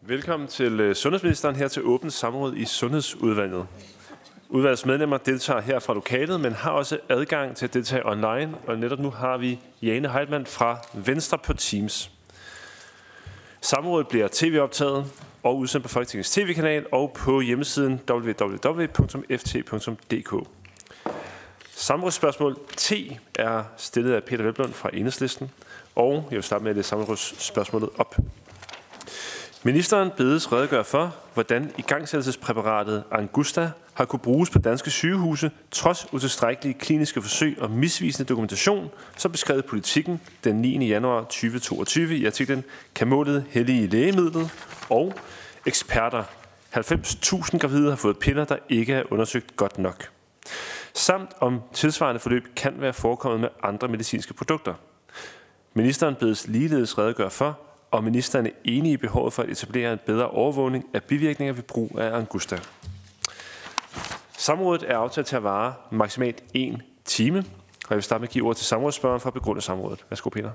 Velkommen til sundhedsministeren her til åbent samråd i Sundhedsudvalget. Udvalgets medlemmer deltager her fra lokalet, men har også adgang til at deltage online, og netop nu har vi Jane Heitmann fra Venstre på Teams. Samrådet bliver tv-optaget og udsendt på Folketingets tv-kanal og på hjemmesiden www.ft.dk. Samrådsspørgsmål T er stillet af Peter Velblom fra Enhedslisten, og jeg vil starte med at læse samrådsspørgsmålet op. Ministeren bedes redegøre for, hvordan igangsættelsespræparatet Angusta har kunne bruges på danske sygehuse, trods utilstrækkelige kliniske forsøg og misvisende dokumentation, som beskrevet i Politikken den 9. januar 2022 i artiklen Kan målet hellige lægemidlet? Og eksperter. 90.000 gravide har fået piller, der ikke er undersøgt godt nok. Samt om tilsvarende forløb kan være forekommet med andre medicinske produkter. Ministeren bedes ligeledes redegøre for, og ministeren er enig i behovet for at etablere en bedre overvågning af bivirkninger ved brug af Angusta. Samrådet er aftalt til at vare maksimalt 1 time, og jeg vil starte med at give ord til samrådsspørgeren for at begrunde samrådet. Værsgo, Peter.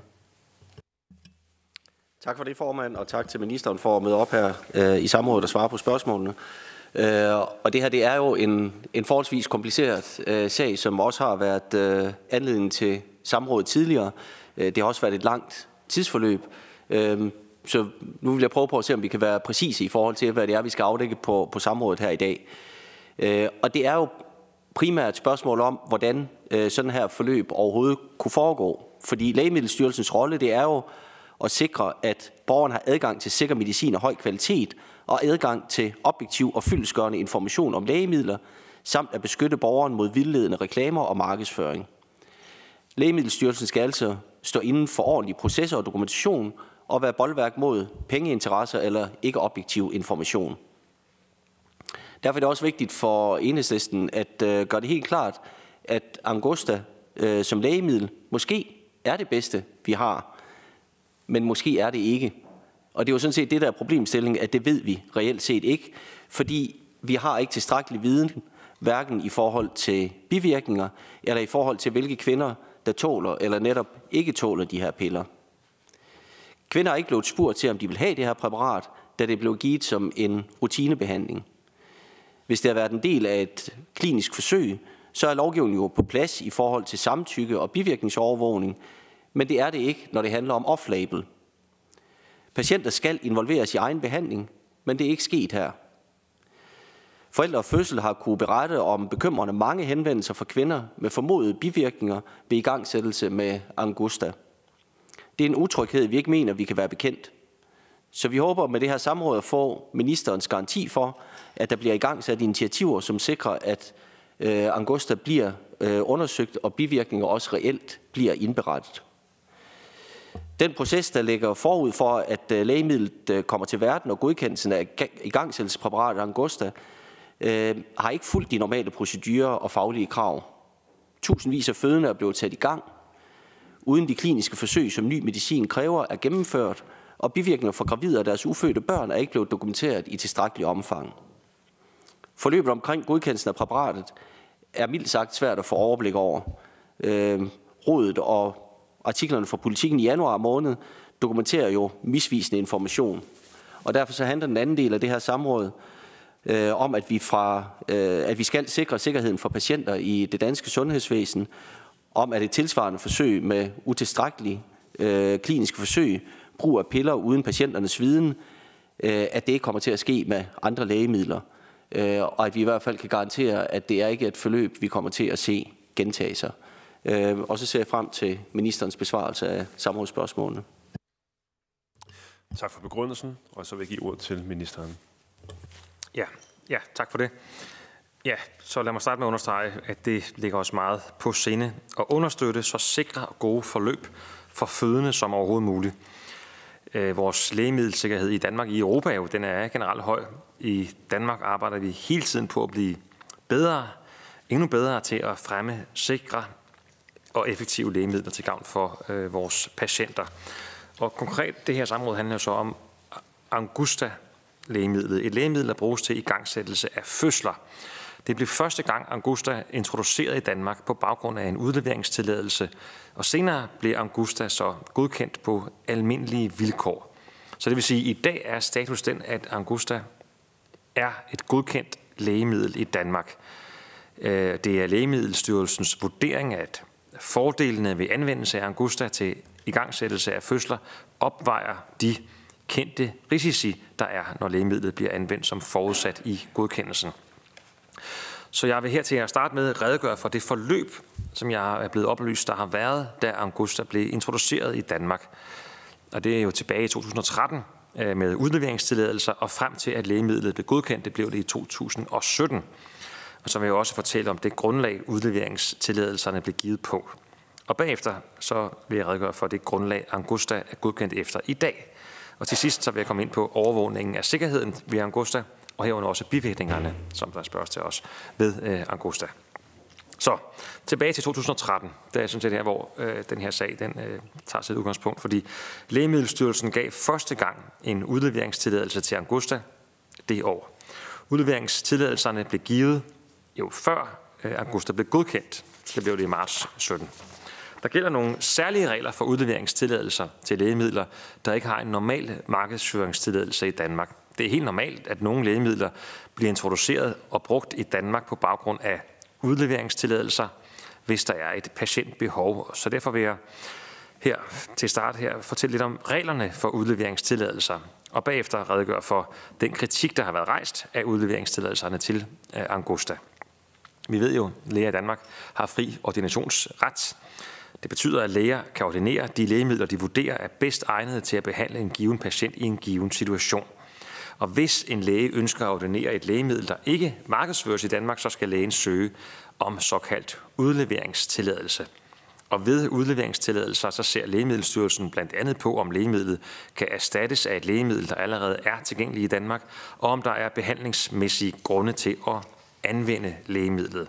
Tak for det, formand, og tak til ministeren for at møde op her i samrådet og svare på spørgsmålene. Og det her, det er jo en forholdsvis kompliceret sag, som også har været anledning til samrådet tidligere. Det har også været et langt tidsforløb. Så nu vil jeg prøve på at se, om vi kan være præcise i forhold til, hvad det er, vi skal afdække på samrådet her i dag. Og det er jo primært et spørgsmål om, hvordan sådan her forløb overhovedet kunne foregå. Fordi Lægemiddelstyrelsens rolle, det er jo at sikre, at borgeren har adgang til sikker medicin af høj kvalitet og adgang til objektiv og fyldestgørende information om lægemidler, samt at beskytte borgeren mod vildledende reklamer og markedsføring. Lægemiddelstyrelsen skal altså stå inden for ordentlige processer og dokumentation og være boldværk mod pengeinteresser eller ikke objektiv information. Derfor er det også vigtigt for Enhedslisten at gøre det helt klart, at Angusta som lægemiddel måske er det bedste, vi har, men måske er det ikke. Og det er jo sådan set det, der er problemstillingen, at det ved vi reelt set ikke, fordi vi har ikke tilstrækkelig viden, hverken i forhold til bivirkninger eller i forhold til, hvilke kvinder, der tåler eller netop ikke tåler de her piller. Kvinder er ikke blevet spurgt til, om de vil have det her præparat, da det blev givet som en rutinebehandling. Hvis det har været en del af et klinisk forsøg, så er lovgivningen jo på plads i forhold til samtykke og bivirkningsovervågning, men det er det ikke, når det handler om off-label. Patienter skal involveres i egen behandling, men det er ikke sket her. Forældre og fødsel har kunne berette om bekymrende mange henvendelser fra kvinder med formodede bivirkninger ved igangsættelse med Angusta. Det er en utryghed, vi ikke mener, vi kan være bekendt. Så vi håber med det her samråd at få ministerens garanti for, at der bliver igangsat initiativer, som sikrer, at Angusta bliver undersøgt, og bivirkninger også reelt bliver indberettet. Den proces, der ligger forud for, at lægemidlet kommer til verden, og godkendelsen af igangsættelsespræparatet Angusta, har ikke fulgt de normale procedurer og faglige krav. Tusindvis af fødende er blevet sat i gang, uden de kliniske forsøg, som ny medicin kræver, er gennemført, og bivirkninger for gravide og deres ufødte børn er ikke blevet dokumenteret i tilstrækkelig omfang. Forløbet omkring godkendelsen af præparatet er mildt sagt svært at få overblik over. Rådet og artiklerne fra Politikken i januar måned dokumenterer jo misvisende information. Og derfor så handler den anden del af det her samråd om, at vi skal sikre sikkerheden for patienter i det danske sundhedsvæsen, om at et tilsvarende forsøg med utilstrækkelige kliniske forsøg, brug af piller uden patienternes viden, at det ikke kommer til at ske med andre lægemidler. Og at vi i hvert fald kan garantere, at det er ikke et forløb, vi kommer til at se gentage sig. Og så ser jeg frem til ministerens besvarelse af samrådsspørgsmålene. Tak for begrundelsen, og så vil jeg give ord til ministeren. Ja, tak for det. Ja, så lad mig starte med at understrege, at det ligger os meget på sinde at understøtte så sikre og gode forløb for fødende som overhovedet muligt. Vores lægemiddelsikkerhed i Danmark, i Europa jo, den er generelt høj. I Danmark arbejder vi hele tiden på at blive bedre, endnu bedre til at fremme sikre og effektive lægemidler til gavn for vores patienter. Og konkret, det her samråd handler så om Angusta-lægemidlet. Et lægemiddel, der bruges til igangsættelse af fødsler. Det blev første gang Angusta introduceret i Danmark på baggrund af en udleveringstilladelse, og senere blev Angusta så godkendt på almindelige vilkår. Så det vil sige, at i dag er status den, at Angusta er et godkendt lægemiddel i Danmark. Det er Lægemiddelstyrelsens vurdering, at fordelene ved anvendelse af Angusta til igangsættelse af fødsler opvejer de kendte risici, der er, når lægemidlet bliver anvendt som forudsat i godkendelsen. Så jeg vil her til at starte med redegøre for det forløb, som jeg er blevet oplyst, der har været, da Angusta blev introduceret i Danmark. Og det er jo tilbage i 2013 med udleveringstilladelser, og frem til at lægemidlet blev godkendt, det blev det i 2017. Og så vil jeg også fortælle om det grundlag, udleveringstilladelserne blev givet på. Og bagefter så vil jeg redegøre for det grundlag, Angusta er godkendt efter i dag. Og til sidst så vil jeg komme ind på overvågningen af sikkerheden ved Angusta, og herunder også bivirkningerne, som der spørges til os ved Angusta. Så tilbage til 2013, det er sådan set her, hvor den her sag tager sit udgangspunkt, fordi Lægemiddelstyrelsen gav første gang en udleveringstilladelse til Angusta det år. Udleveringstilladelserne blev givet jo før Angusta blev godkendt. Det blev det i marts 17. Der gælder nogle særlige regler for udleveringstilladelser til lægemidler, der ikke har en normal markedsføringstilladelse i Danmark. Det er helt normalt, at nogle lægemidler bliver introduceret og brugt i Danmark på baggrund af udleveringstilladelser, hvis der er et patientbehov. Så derfor vil jeg her til start fortælle lidt om reglerne for udleveringstilladelser, og bagefter redegøre for den kritik, der har været rejst af udleveringstilladelserne til Angusta. Vi ved jo, at læger i Danmark har fri ordinationsret. Det betyder, at læger kan ordinere de lægemidler, de vurderer er bedst egnede til at behandle en given patient i en given situation. Og hvis en læge ønsker at ordinere et lægemiddel, der ikke markedsføres i Danmark, så skal lægen søge om såkaldt udleveringstilladelse. Og ved udleveringstilladelser, så ser Lægemiddelstyrelsen blandt andet på, om lægemidlet kan erstattes af et lægemiddel, der allerede er tilgængeligt i Danmark, og om der er behandlingsmæssige grunde til at anvende lægemidlet.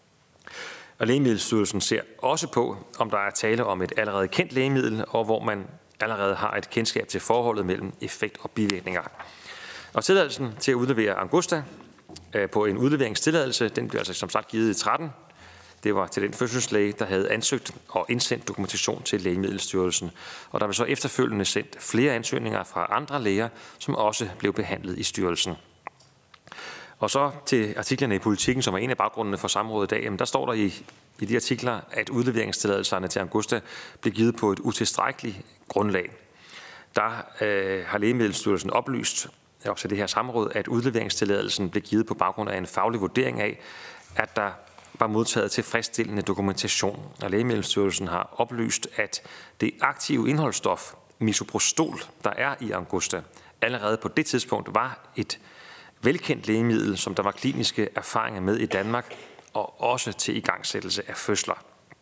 Og Lægemiddelstyrelsen ser også på, om der er tale om et allerede kendt lægemiddel, og hvor man allerede har et kendskab til forholdet mellem effekt og bivirkninger. Og tilladelsen til at udlevere Angusta på en udleveringstilladelse, den blev altså som sagt givet i 13. Det var til den fødselslæge, der havde ansøgt og indsendt dokumentation til Lægemiddelstyrelsen. Og der blev så efterfølgende sendt flere ansøgninger fra andre læger, som også blev behandlet i styrelsen. Og så til artiklerne i Politikken, som er en af baggrundene for samrådet i dag, jamen der står der i de artikler, at udleveringstilladelserne til Angusta blev givet på et utilstrækkeligt grundlag. Der har Lægemiddelstyrelsen oplyst, også til det her samråd, at udleveringstilladelsen blev givet på baggrund af en faglig vurdering af, at der var modtaget tilfredsstillende dokumentation. Og Lægemiddelstyrelsen har oplyst, at det aktive indholdsstof, misoprostol, der er i Angusta, allerede på det tidspunkt var et velkendt lægemiddel, som der var kliniske erfaringer med i Danmark, og også til igangsættelse af fødsler.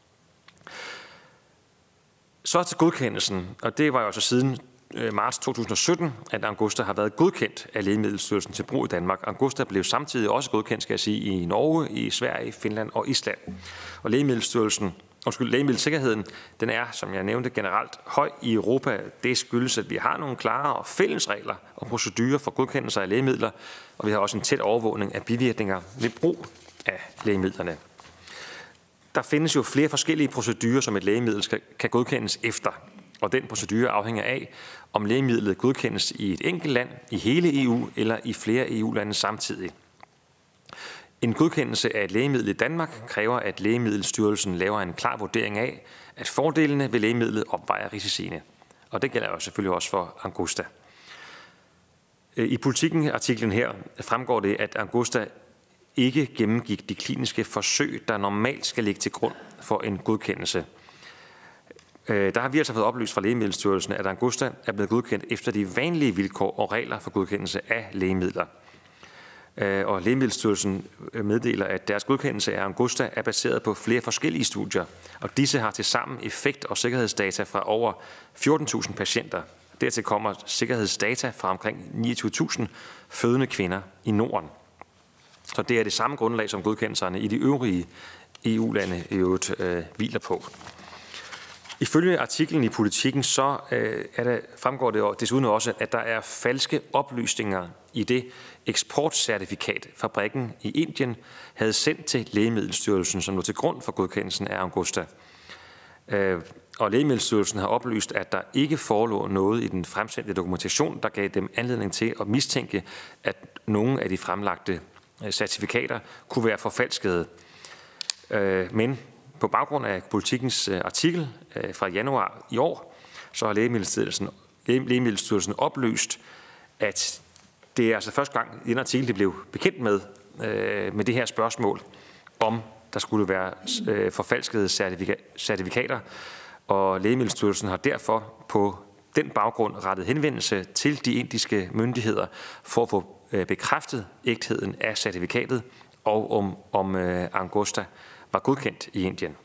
Så til godkendelsen, og det var jo altså siden marts 2017, at Angusta har været godkendt af Lægemiddelstyrelsen til brug i Danmark. Angusta blev samtidig også godkendt, skal jeg sige, i Norge, i Sverige, Finland og Island. Og lægemiddelsikkerheden, den er, som jeg nævnte, generelt høj i Europa. Det skyldes, at vi har nogle klare og fælles regler og procedurer for godkendelse af lægemidler, og vi har også en tæt overvågning af bivirkninger ved brug af lægemidlerne. Der findes jo flere forskellige procedurer, som et lægemiddel kan godkendes efter. Og den procedure afhænger af, om lægemidlet godkendes i et enkelt land, i hele EU eller i flere EU-lande samtidig. En godkendelse af et lægemiddel i Danmark kræver, at Lægemiddelstyrelsen laver en klar vurdering af, at fordelene ved lægemidlet opvejer risiciene. Og det gælder jo selvfølgelig også for Angusta. I Politikken-artiklen her fremgår det, at Angusta ikke gennemgik de kliniske forsøg, der normalt skal ligge til grund for en godkendelse. Der har vi altså fået oplyst fra Lægemiddelstyrelsen, at Angusta er blevet godkendt efter de vanlige vilkår og regler for godkendelse af lægemidler. Og Lægemiddelstyrelsen meddeler, at deres godkendelse af Angusta er baseret på flere forskellige studier, og disse har til sammen effekt- og sikkerhedsdata fra over 14.000 patienter. Dertil kommer sikkerhedsdata fra omkring 29.000 fødende kvinder i Norden. Så det er det samme grundlag, som godkendelserne i de øvrige EU-lande i øvrigt hviler på. Ifølge artiklen i Politikken, så fremgår det desuden også, at der er falske oplysninger i det eksportcertifikat, fabrikken i Indien havde sendt til Lægemiddelstyrelsen, som lå til grund for godkendelsen af Angusta. Og Lægemiddelstyrelsen har oplyst, at der ikke forelå noget i den fremsendte dokumentation, der gav dem anledning til at mistænke, at nogle af de fremlagte certifikater kunne være forfalskede. Men på baggrund af Politikens artikel fra januar i år, så har Lægemiddelstyrelsen oplyst, at det er altså første gang i den artikel, det blev bekendt med det her spørgsmål, om der skulle være forfalskede certifikater. Og Lægemiddelstyrelsen har derfor på den baggrund rettet henvendelse til de indiske myndigheder for at få bekræftet ægtheden af certifikatet og om Angusta var godkendt i Indien.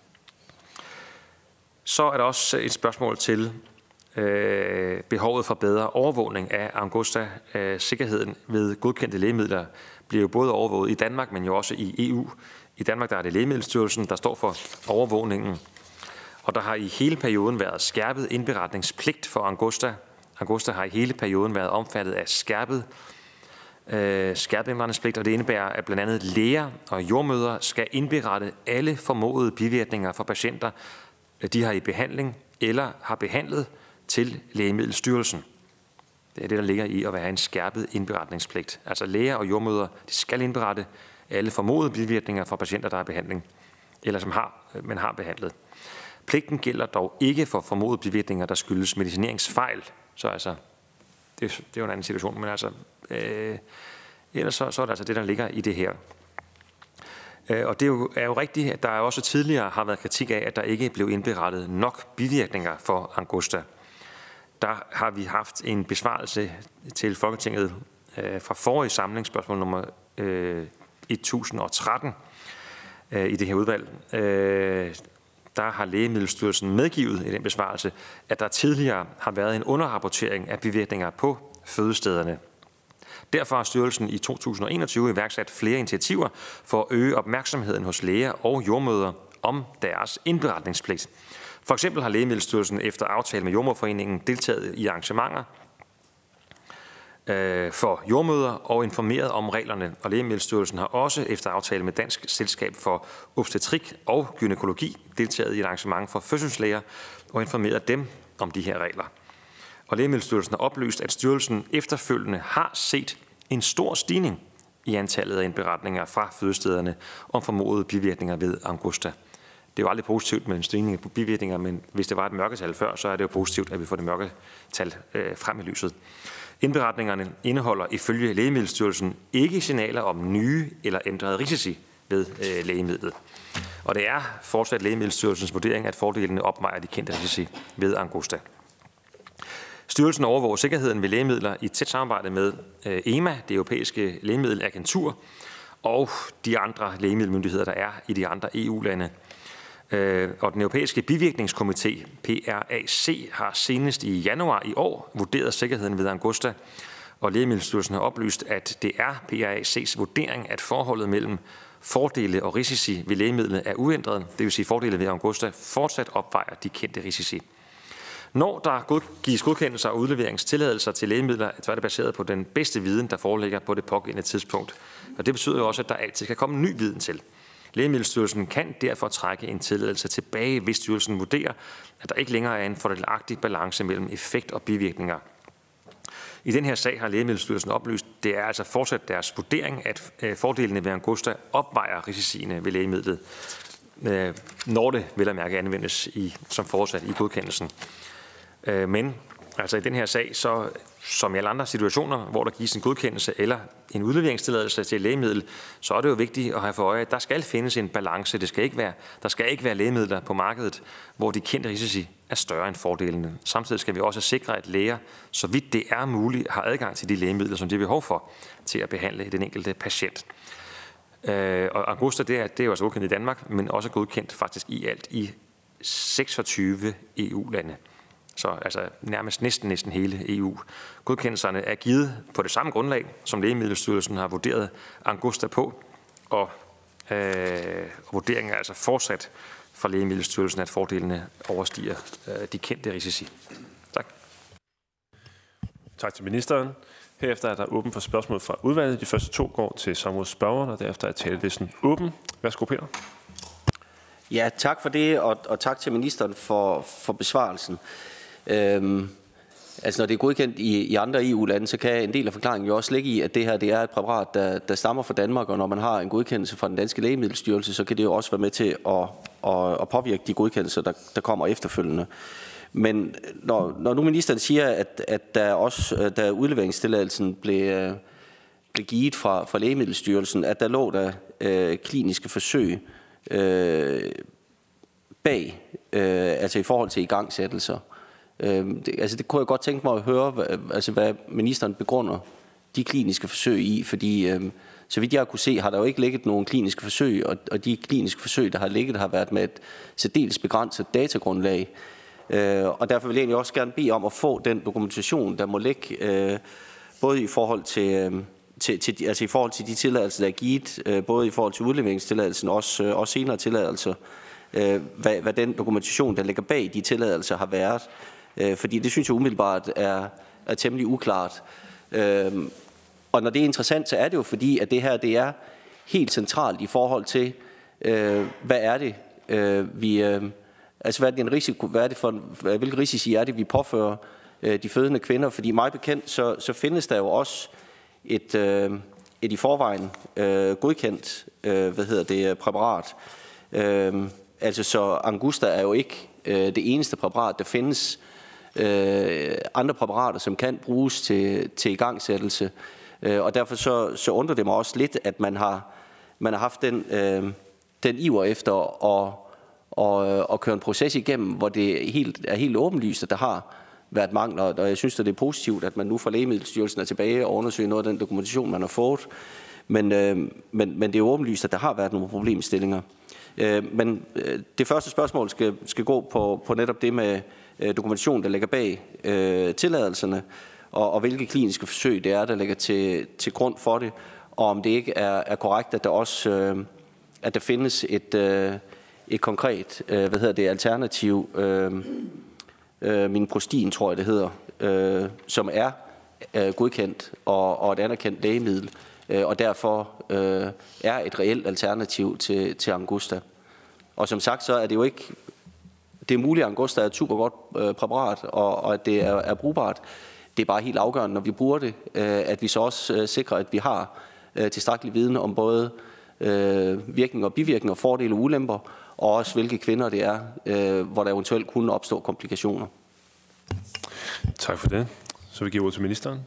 Så er der også et spørgsmål til behovet for bedre overvågning af Angusta. Sikkerheden ved godkendte lægemidler bliver jo både overvåget i Danmark, men jo også i EU. I Danmark der er det Lægemiddelstyrelsen, der står for overvågningen. Og der har i hele perioden været skærpet indberetningspligt for Angusta. Angusta har i hele perioden været omfattet af skærpet indberetningspligt, og det indebærer, at blandt andet læger og jordmødre skal indberette alle formodede bivirkninger for patienter, de har i behandling eller har behandlet til Lægemiddelstyrelsen. Det er det, der ligger i at have en skærpet indberetningspligt. Altså læger og jordmødre, de skal indberette alle formodede bivirkninger for patienter, der er i behandling, eller som man har behandlet. Pligten gælder dog ikke for formodede bivirkninger, der skyldes medicineringsfejl. Så altså, det er jo en anden situation, men altså, ellers så er det altså det, der ligger i det her. Og det er jo rigtigt, at der også tidligere har været kritik af, at der ikke blev indberettet nok bivirkninger for Angusta. Der har vi haft en besvarelse til Folketinget fra forrige samling, spørgsmål nummer 1013 i det her udvalg. Der har Lægemiddelstyrelsen medgivet i den besvarelse, at der tidligere har været en underrapportering af bivirkninger på fødestederne. Derfor har styrelsen i 2021 iværksat flere initiativer for at øge opmærksomheden hos læger og jordmødre om deres indberetningspligt. For eksempel har Lægemiddelstyrelsen efter aftale med Jordemoderforeningen deltaget i arrangementer for jordmødre og informeret om reglerne. Og Lægemiddelstyrelsen har også efter aftale med Dansk Selskab for Obstetrik og Gynækologi deltaget i et arrangement for fødselslæger og informeret dem om de her regler. Og Lægemiddelstyrelsen har oplyst, at styrelsen efterfølgende har set en stor stigning i antallet af indberetninger fra fødestederne om formodede bivirkninger ved Angusta. Det er jo aldrig positivt med en stigning på bivirkninger, men hvis det var et mørketal før, så er det jo positivt, at vi får det mørketal frem i lyset. Indberetningerne indeholder ifølge Lægemiddelstyrelsen ikke signaler om nye eller ændrede risici ved lægemidlet. Og det er fortsat Lægemiddelstyrelsens vurdering, at fordelene opvejer de kendte risici ved Angusta. Styrelsen overvåger sikkerheden ved lægemidler i tæt samarbejde med EMA, det europæiske lægemiddelagentur, og de andre lægemiddelmyndigheder, der er i de andre EU-lande. Og den europæiske bivirkningskomité, PRAC, har senest i januar i år vurderet sikkerheden ved Angusta, og Lægemiddelstyrelsen har oplyst, at det er PRAC's vurdering, at forholdet mellem fordele og risici ved lægemidlet er uændret, det vil sige fordele ved Angusta fortsat opvejer de kendte risici. Når der gives godkendelser og udleveringstilladelser til lægemidler, så er det baseret på den bedste viden, der foreligger på det pågældende tidspunkt. Og det betyder jo også, at der altid skal komme ny viden til. Lægemiddelstyrelsen kan derfor trække en tilladelse tilbage, hvis styrelsen vurderer, at der ikke længere er en fordelagtig balance mellem effekt og bivirkninger. I den her sag har Lægemiddelstyrelsen oplyst, at det er altså fortsat deres vurdering, at fordelene ved Angusta opvejer risiciene ved lægemidlet, når det vel at mærke anvendes som forudsat i godkendelsen. Men altså i den her sag, så som i alle andre situationer, hvor der gives en godkendelse eller en udleveringstilladelse til et lægemiddel, så er det jo vigtigt at have for øje, at der skal findes en balance. Der skal ikke være lægemidler på markedet, hvor de kendte risici er større end fordelene. Samtidig skal vi også sikre, at læger, så vidt det er muligt, har adgang til de lægemidler, som de har behov for til at behandle den enkelte patient. Og Angusta, det er jo altså godkendt i Danmark, men også godkendt faktisk i alt i 26 EU-lande. Så altså nærmest næsten hele EU. Godkendelserne er givet på det samme grundlag, som Lægemiddelstyrelsen har vurderet Angusta på, og vurderingen er altså fortsat fra Lægemiddelstyrelsen, at fordelene overstiger de kendte risici. Tak. Tak til ministeren. Herefter er der åben for spørgsmål fra udvalget. De første 2 går til samrådsspørgeren, og derefter er talelisten åben. Værsgo, Peter. Ja, tak for det, og tak til ministeren for besvarelsen. Altså når det er godkendt i andre EU-lande, så kan en del af forklaringen jo også ligge i, at det her det er et præparat, der stammer fra Danmark, og når man har en godkendelse fra den danske lægemiddelstyrelse, så kan det jo også være med til at påvirke de godkendelser, der kommer efterfølgende. Men når nu ministeren siger, at da udleveringstilladelsen blev givet fra Lægemiddelstyrelsen, at der lå der kliniske forsøg bag, altså i forhold til igangsættelser. Det kunne jeg godt tænke mig at høre, hvad ministeren begrunder de kliniske forsøg i, fordi så vidt jeg kunne se, har der jo ikke ligget nogen kliniske forsøg, og de kliniske forsøg, der har ligget, har været med et særdeles begrænset datagrundlag. Og derfor vil jeg egentlig også gerne bede om at få den dokumentation, der må ligge, både i forhold til i forhold til de tilladelser, der er givet, både i forhold til udleveringstilladelsen og også senere tilladelser, hvad den dokumentation, der ligger bag de tilladelser, har været. Fordi det synes jeg umiddelbart er temmelig uklart. Og når det er interessant, så er det jo fordi, at det her det er helt centralt i forhold til, hvad er det, hvad er den risiko, hvilke risici er det, vi påfører de fødende kvinder? Fordi mig bekendt, så findes der jo også et i forvejen godkendt præparat. Så Angusta er jo ikke det eneste præparat, der findes. Andre præparater, som kan bruges til igangsættelse. Og derfor så undrer det mig også lidt, at man har haft den iver efter at køre en proces igennem, hvor det er helt åbenlyst, at der har været mangler. Og jeg synes, at det er positivt, at man nu fra Lægemiddelstyrelsen er tilbage og undersøger noget af den dokumentation, man har fået. Men det er åbenlyst, at der har været nogle problemstillinger. Men det første spørgsmål skal gå på netop det med dokumentation, der ligger bag tilladelserne, og hvilke kliniske forsøg det er, der ligger til grund for det, og om det ikke er korrekt, at der også at der findes et konkret alternativ, Minoprostin, tror jeg det hedder, som er godkendt og et anerkendt lægemiddel, og derfor er et reelt alternativ til Angusta. Og som sagt, så er det jo ikke. Det er muligt, at Angusta er et super godt præparat, og at det er brugbart. Det er bare helt afgørende, når vi bruger det, at vi så også sikrer, at vi har tilstrækkelig viden om både virkninger og bivirkninger, fordele og ulemper, og også hvilke kvinder det er, hvor der eventuelt kunne opstå komplikationer. Tak for det. Så vi giver ordet til ministeren.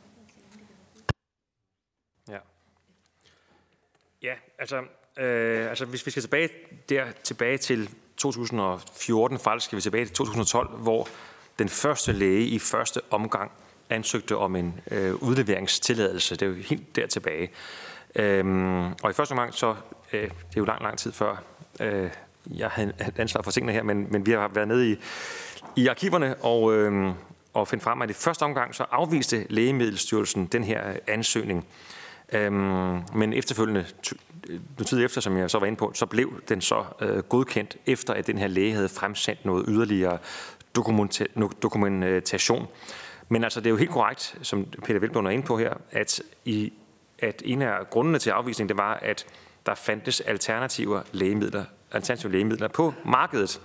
Ja, altså hvis vi skal tilbage til 2014, faktisk skal vi tilbage til 2012, hvor den første læge i første omgang ansøgte om en udleveringstilladelse. Det er jo helt der tilbage. Og i første omgang, så det er jo lang tid før jeg havde ansvar for tingene her, men vi har været nede i arkiverne og finde frem, at i første omgang så afviste Lægemiddelstyrelsen den her ansøgning. Men efterfølgende, noget tid efter, som jeg så var inde på, så blev den så godkendt, efter at den her læge havde fremsendt noget yderligere dokumentation. Men altså, det er jo helt korrekt, som Peter Hvelplund er inde på her, at en af grundene til afvisningen, det var, at der fandtes alternative lægemidler på markedet.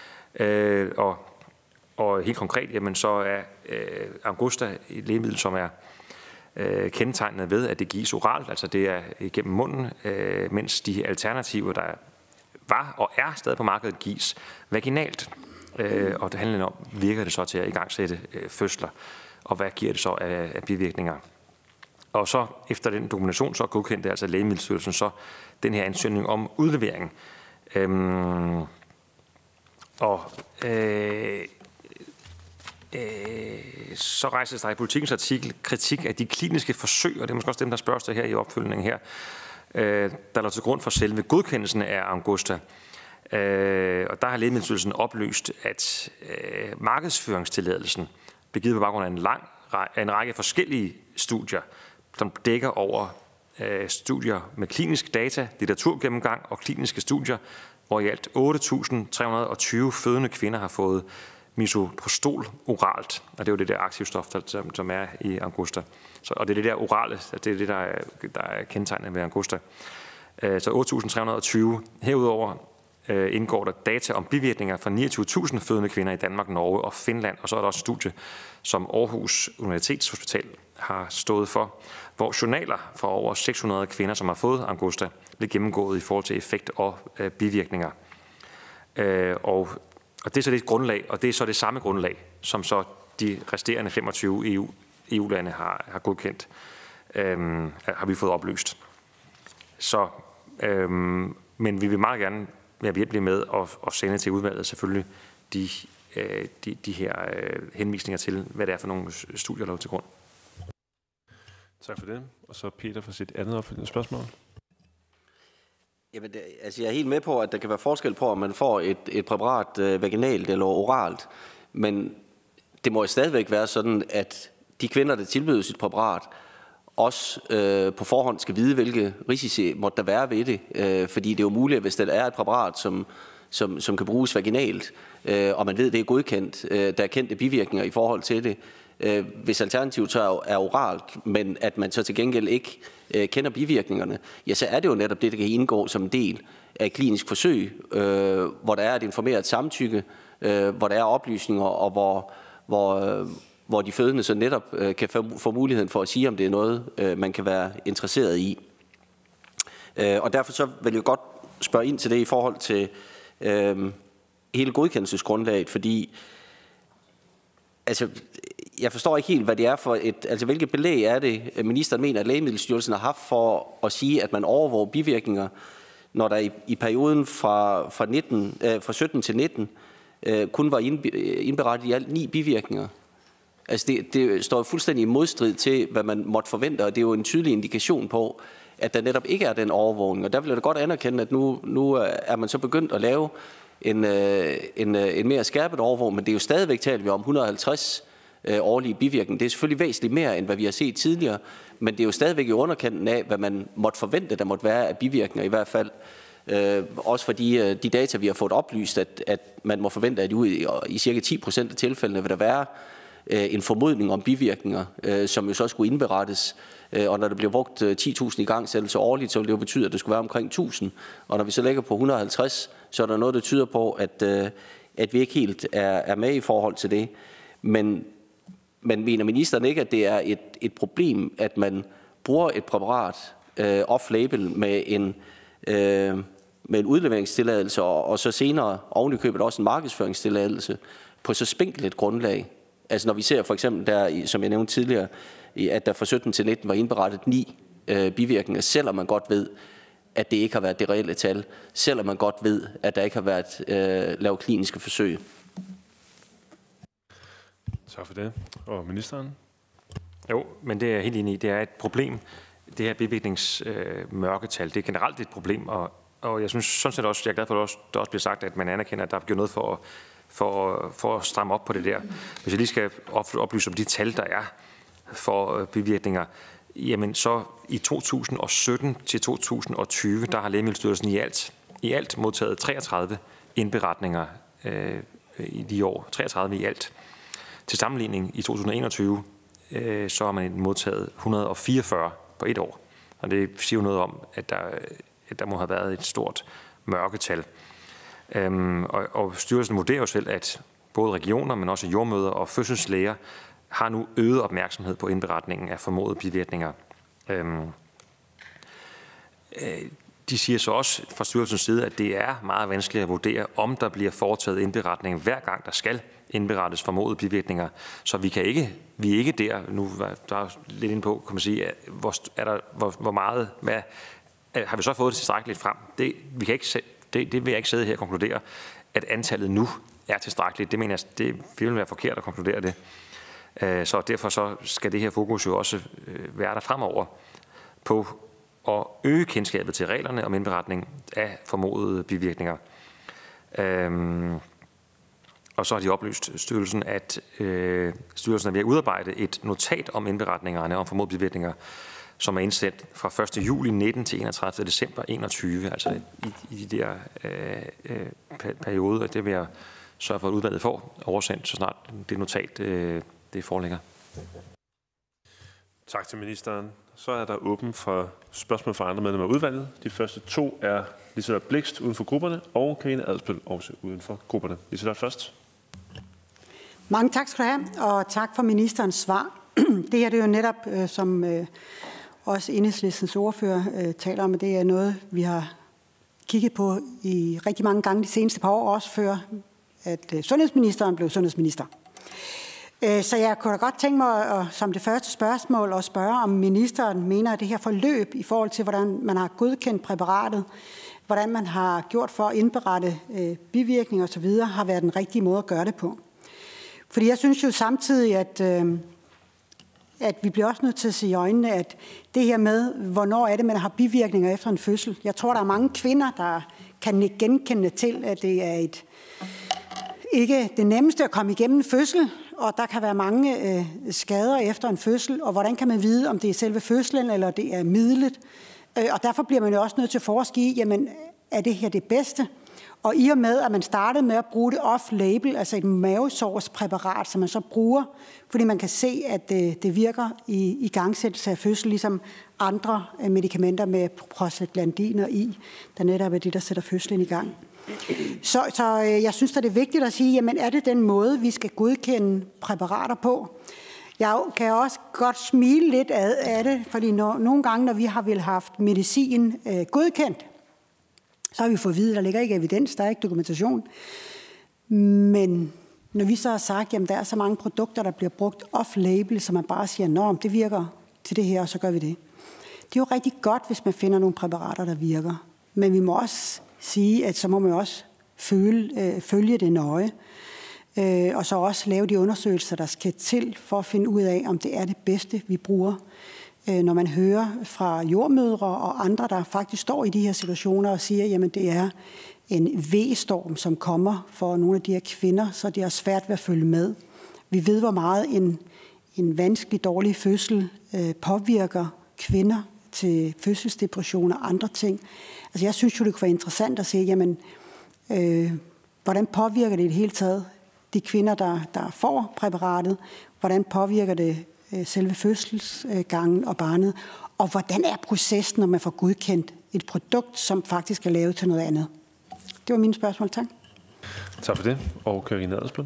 Og helt konkret, jamen, så er Angusta et lægemiddel, som er kendetegnet ved, at det gives oralt, altså det er igennem munden, mens de alternativer, der var og er stadig på markedet, gives vaginalt. Og det handler om, virker det så til at igangsætte fødsler, og hvad giver det så af bivirkninger. Og så efter den dokumentation, så godkendte altså Lægemiddelstyrelsen så den her ansøgning om udlevering. Så rejses der i Politikens artikel kritik af de kliniske forsøg, og det er måske også dem, der spørges til her i opfølgningen her, der lå til grund for selve godkendelsen af Angusta. Og der har Lægemiddelstyrelsen oplyst, at markedsføringstilladelsen blev givet på baggrund af en række forskellige studier, som dækker over studier med klinisk data, litteraturgennemgang og kliniske studier, hvor i alt 8.320 fødende kvinder har fået misoprostol oralt, og det er jo det der aktivstof, som er i Angusta. Og det er det der orale, det er det, der er kendetegnet ved Angusta. Så 8.320. Herudover indgår der data om bivirkninger fra 29.000 fødende kvinder i Danmark, Norge og Finland. Og så er der også et studie, som Aarhus Universitetshospital har stået for, hvor journaler fra over 600 kvinder, som har fået angusta, blev gennemgået i forhold til effekt og bivirkninger. Og det er så det grundlag, og det er så det samme grundlag, som så de resterende 25 EU-lande har godkendt, har vi fået oplyst. Så, men vi vil meget gerne være behjælpelige med at sende til udvalget selvfølgelig de her henvisninger til, hvad det er for nogle studier, der er til grund. Tak for det. Og så Peter for sit andet opfølgende spørgsmål. Jamen, jeg er helt med på, at der kan være forskel på, om man får et præparat vaginalt eller oralt. Men det må jo stadigvæk være sådan, at de kvinder, der tilbydes et præparat, også på forhånd skal vide, hvilke risici måtte der være ved det. Fordi det er jo muligt, at hvis der er et præparat, som kan bruges vaginalt, og man ved, det er godkendt, der er kendte bivirkninger i forhold til det. Hvis alternativet så er oralt, men at man så til gengæld ikke kender bivirkningerne, ja, så er det jo netop det, der kan indgå som en del af et klinisk forsøg, hvor der er et informeret samtykke, hvor der er oplysninger, og hvor de fødende så netop kan få muligheden for at sige, om det er noget, man kan være interesseret i. Og derfor så vil jeg godt spørge ind til det i forhold til hele godkendelsesgrundlaget, fordi altså, jeg forstår ikke helt, hvad det er for hvilket belæg er det, ministeren mener, at Lægemiddelstyrelsen har haft for at sige, at man overvåger bivirkninger, når der i perioden fra 17 til 19 kun var indberettet i alt 9 bivirkninger. Altså det står fuldstændig i modstrid til, hvad man måtte forvente, og det er jo en tydelig indikation på, at der netop ikke er den overvågning. Og der vil jeg da godt anerkende, at nu er man så begyndt at lave en mere skærpet overvågning, men det er jo stadigvæk talt vi om 150 årlige bivirkninger. Det er selvfølgelig væsentligt mere, end hvad vi har set tidligere, men det er jo stadigvæk i underkanten af, hvad man måtte forvente, der måtte være af bivirkninger i hvert fald. Også fordi de data, vi har fået oplyst, at man må forvente, at i cirka 10% af tilfældene vil der være en formodning om bivirkninger, som jo så skulle indberettes. Og når der bliver brugt 10.000 igangsættelser årligt, så vil det jo betyde, at det skulle være omkring 1.000. Og når vi så lægger på 150, så er der noget, der tyder på, at vi ikke helt er med i forhold til det. Men mener ministeren ikke, at det er et problem, at man bruger et præparat off-label med en udleveringstilladelse, og så senere oven i købet også en markedsføringstilladelse på så spinkelt et grundlag? Altså når vi ser for eksempel der, som jeg nævnte tidligere, at der fra 17 til 19 var indberettet 9 bivirkninger, selvom man godt ved, at det ikke har været det reelle tal, selvom man godt ved, at der ikke har været lavet kliniske forsøg. Tak for det. Og ministeren? Jo, men det er jeg helt enig i. Det er et problem. Det her bivirkningsmørketal, det er generelt et problem, og jeg synes sådan set også, jeg er glad for, at der også bliver sagt, at man anerkender, at der er gjort noget for at stramme op på det der. Hvis jeg lige skal oplyse om de tal, der er for bivirkninger, jamen så i 2017 til 2020, der har Lægemiddelstyrelsen i alt modtaget 33 indberetninger i de år. 33 i alt. Til sammenligning i 2021, så har man modtaget 144 på et år. Og det siger jo noget om, at der må have været et stort mørketal. Og styrelsen vurderer jo selv, at både regioner, men også jordmødre og fødselslæger har nu øget opmærksomhed på indberetningen af formodede bivirkninger. De siger så også fra styrelsens side, at det er meget vanskeligt at vurdere, om der bliver foretaget indberetning hver gang, der skal indberettes formodede bivirkninger. Så vi er ikke der, nu der er lidt inde på, kan man sige, hvor meget, har vi så fået det tilstrækkeligt frem? Det vil jeg ikke sidde her og konkludere, at antallet nu er tilstrækkeligt. Det mener jeg, det vil være forkert at konkludere det. Så derfor så skal det her fokus jo også være der fremover på at øge kendskabet til reglerne om indberetning af formodede bivirkninger. Og så har de oplyst styrelsen, at styrelsen er ved at udarbejde et notat om indberetningerne om formodede bivirkninger, som er indsendt fra 1. juli 19 til 31. december 21, altså i de der perioder. Det vil jeg sørge for, at udvalget får oversendt, så snart det notat det foreligger. Tak til ministeren. Så er der åben for spørgsmål fra andre medlemmer af udvalget. De første 2 er Liselott Blixt uden for grupperne, og Karina Adsbøl også uden for grupperne. Liselott først. Mange tak skal du have, og tak for ministerens svar. Det her det er jo netop, som også Enhedslistens ordfører taler om, at det er noget, vi har kigget på i rigtig mange gange de seneste par år, også før at sundhedsministeren blev sundhedsminister. Så jeg kunne da godt tænke mig, som det første spørgsmål, at spørge, om ministeren mener, at det her forløb i forhold til, hvordan man har godkendt præparatet, hvordan man har gjort for at indberette bivirkninger osv., har været den rigtige måde at gøre det på. Fordi jeg synes jo samtidig, at vi bliver også nødt til at se i øjnene, at det her med, hvornår er det, man har bivirkninger efter en fødsel. Jeg tror, der er mange kvinder, der kan genkende til, at det er ikke det nemmeste at komme igennem en fødsel, og der kan være mange skader efter en fødsel, og hvordan kan man vide, om det er selve fødslen, eller det er midlet. Og derfor bliver man jo også nødt til at forske i, jamen, er det her det bedste? Og i og med, at man startede med at bruge det off-label, altså et mavesårspræparat, som man så bruger, fordi man kan se, at det virker i igangsættelse af fødsel, ligesom andre medicamenter med prostaglandiner i, der netop er det, der sætter fødslen i gang. Så jeg synes, at det er vigtigt at sige, jamen er det den måde, vi skal godkende præparater på? Jeg kan også godt smile lidt af det, fordi nogle gange, når vi har vel haft medicin godkendt, så har vi fået at vide, at der ligger ikke evidens, der er ikke dokumentation. Men når vi så har sagt, at der er så mange produkter, der bliver brugt off-label, så man bare siger, at det virker til det her, og så gør vi det. Det er jo rigtig godt, hvis man finder nogle præparater, der virker. Men vi må også sige, at så må man også følge det nøje. Og så også lave de undersøgelser, der skal til for at finde ud af, om det er det bedste, vi bruger. Når man hører fra jordmødre og andre, der faktisk står i de her situationer og siger, jamen det er en V-storm, som kommer for nogle af de her kvinder, så det er svært ved at følge med. Vi ved, hvor meget en vanskelig, dårlig fødsel påvirker kvinder til fødselsdepression og andre ting. Altså jeg synes jo, det kunne være interessant at se, jamen, hvordan påvirker det i det hele taget de kvinder, der får præparatet? Hvordan påvirker det selve fødselsgangen og barnet? Og hvordan er processen, når man får godkendt et produkt, som faktisk er lavet til noget andet? Det var mine spørgsmål. Tak. Tak for det. Og Karina Adsbøl.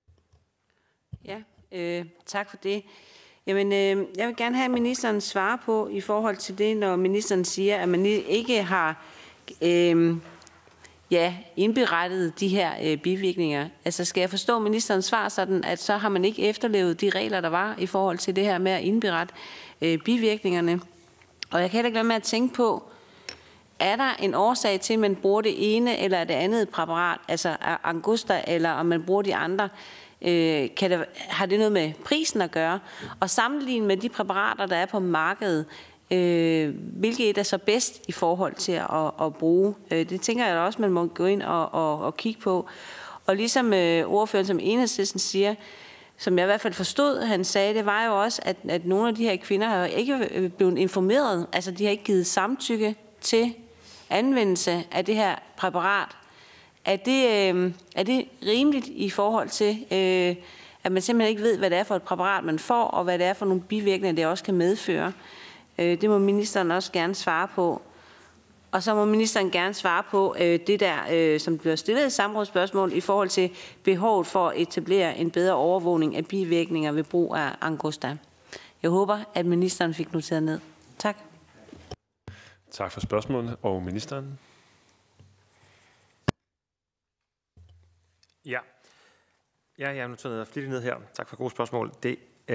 Ja, tak for det. Jamen, jeg vil gerne have, at ministeren svarer på i forhold til det, når ministeren siger, at man ikke har indberettet de her bivirkninger. Altså, skal jeg forstå ministerens svar sådan, at så har man ikke efterlevet de regler, der var i forhold til det her med at indberette bivirkningerne? Og jeg kan heller ikke lade med at tænke på, er der en årsag til, at man bruger det ene eller det andet præparat, altså Angusta, eller om man bruger de andre? Har det noget med prisen at gøre? Og sammenlignet med de præparater, der er på markedet, hvilket er så bedst i forhold til at bruge? Det tænker jeg også, man må gå ind og kigge på. Og ligesom ordføreren, som Enhedslisten siger, som jeg i hvert fald forstod, han sagde, det var jo også, at nogle af de her kvinder har ikke blevet informeret. Altså, de har ikke givet samtykke til anvendelse af det her præparat. Er det rimeligt i forhold til, at man simpelthen ikke ved, hvad det er for et præparat, man får, og hvad det er for nogle bivirkninger, det også kan medføre? Det må ministeren også gerne svare på. Og så må ministeren gerne svare på det der, som bliver stillet i samrådsspørgsmål i forhold til behovet for at etablere en bedre overvågning af bivirkninger ved brug af Angusta. Jeg håber, at ministeren fik noteret ned. Tak. Tak for spørgsmålene. Og ministeren? Ja, jeg har noteret flittigt ned her. Tak for gode spørgsmål. Det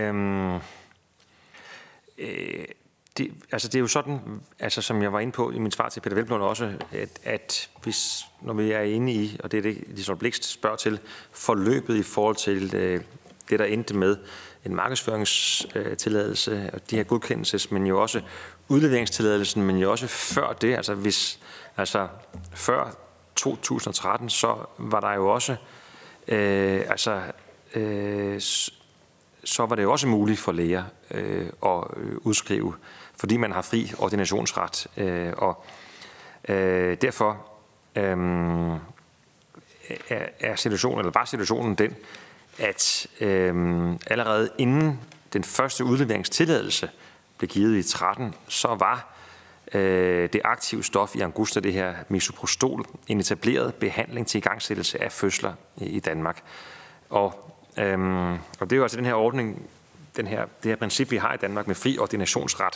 er jo sådan, altså som jeg var inde på i min svar til Peter Hvelplund også, at hvis, når vi er inde i, og det er det, Liselott Blixt spørger til, forløbet i forhold til det, der endte med en markedsføringstilladelse, og de her godkendelses, men jo også udleveringstilladelsen, men jo også før det, altså før 2013, så var der jo også, så var det jo også muligt for læger at udskrive, fordi man har fri ordinationsret. Derfor var situationen den, at allerede inden den første udleveringstilladelse blev givet i 13, så var det aktive stof i Angusta, det her misoprostol, en etableret behandling til igangsættelse af fødsler i Danmark. Og det er jo altså den her ordning, det her princip, vi har i Danmark med fri ordinationsret,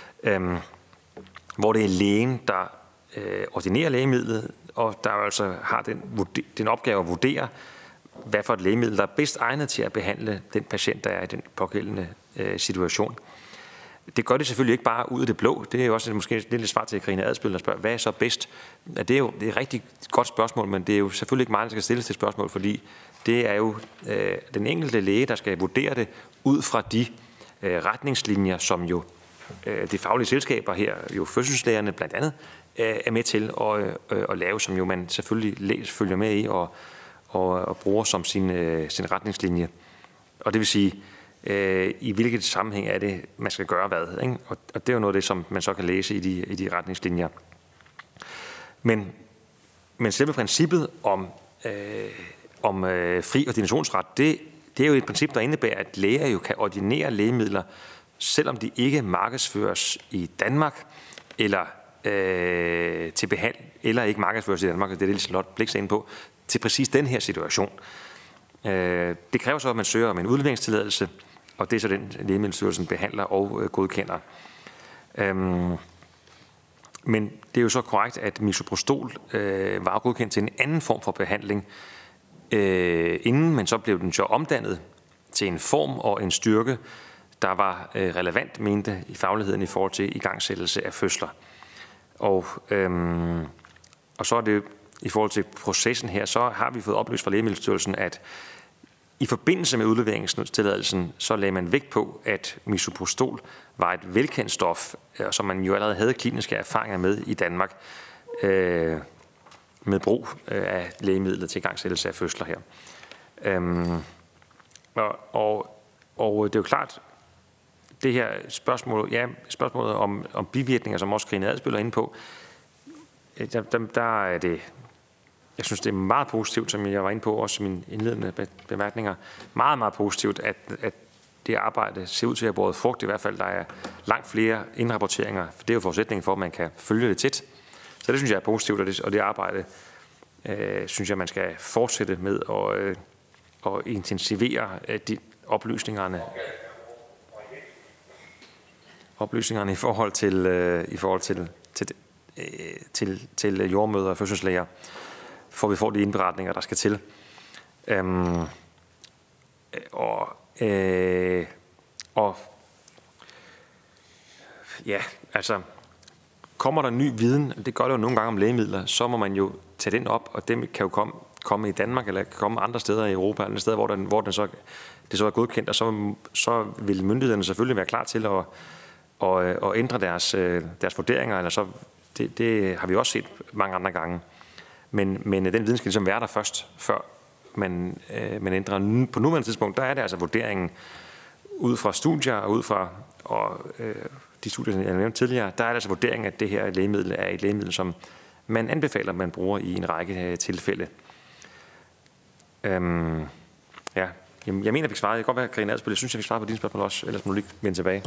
hvor det er lægen, der ordinerer lægemidlet, og der altså har den opgave at vurdere, hvad for et lægemiddel, der er bedst egnet til at behandle den patient, der er i den pågældende situation. Det gør det selvfølgelig ikke bare ud af det blå. Det er jo også måske lidt svar til Karina Adsbøl, der spørger, hvad er så bedst? Det er jo et rigtig godt spørgsmål, men det er jo selvfølgelig ikke mig, der skal stilles til spørgsmål, fordi det er jo den enkelte læge, der skal vurdere det ud fra de retningslinjer, som jo de faglige selskaber her, jo fødselslægerne blandt andet, er med til at lave, som jo man selvfølgelig følger med i og bruger som sin retningslinje. Og det vil sige, i hvilket sammenhæng er det, man skal gøre hvad. Ikke? Og det er jo noget af det, som man så kan læse i de retningslinjer. Men selve princippet om fri ordinationsret, det er jo et princip, der indebærer, at læger jo kan ordinere lægemidler, selvom de ikke markedsføres i Danmark, eller til behandling, eller ikke markedsføres i Danmark, det er det, Charlotte Blix er inde på, til præcis den her situation. Det kræver så, at man søger om en udleveringstilladelse, og det er så den Lægemiddelstyrelsen behandler og godkender. Men det er jo så korrekt, at misoprostol var godkendt til en anden form for behandling, inden, men så blev den så omdannet til en form og en styrke, der var relevant, mente i fagligheden i forhold til igangsættelse af fødsler. Og så er det i forhold til processen her, så har vi fået oplyst fra Lægemiddelstyrelsen, at i forbindelse med udleveringstilladelsen, så lagde man vægt på, at misoprostol var et velkendt stof, som man jo allerede havde kliniske erfaringer med i Danmark, med brug af lægemidlet til igangsættelse af fødsler her. Og det er jo klart, det her spørgsmålet om bivirkninger, som også Karina Adsbøl er inde på, der er det, jeg synes, det er meget positivt, som jeg var inde på, også i mine indledende bemærkninger, meget, meget positivt, at det arbejde ser ud til at have båret frugt, i hvert fald der er langt flere indrapporteringer, for det er jo forudsætningen for, at man kan følge det tæt. Så det synes jeg er positivt, og det arbejde synes jeg, man skal fortsætte med at intensivere de oplysningerne i forhold til jordmødre og fødselslæger, for vi får de indberetninger, der skal til. Kommer der ny viden, det gør det jo nogle gange om lægemidler, så må man jo tage den op, og den kan jo komme i Danmark, eller kan komme andre steder i Europa, eller steder, hvor det så er godkendt, og så vil myndighederne selvfølgelig være klar til at ændre deres vurderinger, eller så det har vi også set mange andre gange. Men den viden skal ligesom være der først, før man ændrer. På nuværende tidspunkt, der er det altså vurderingen ud fra studier og ud fra de studier, jeg nævnte tidligere, der er det altså vurderingen, at det her lægemiddel er et lægemiddel, som man anbefaler, man bruger i en række tilfælde. Jeg mener, vi svarede. Det kan godt være, Karina Adsbøl, jeg synes, jeg fik svaret på dine spørgsmål også, ellers må du lige vende tilbage.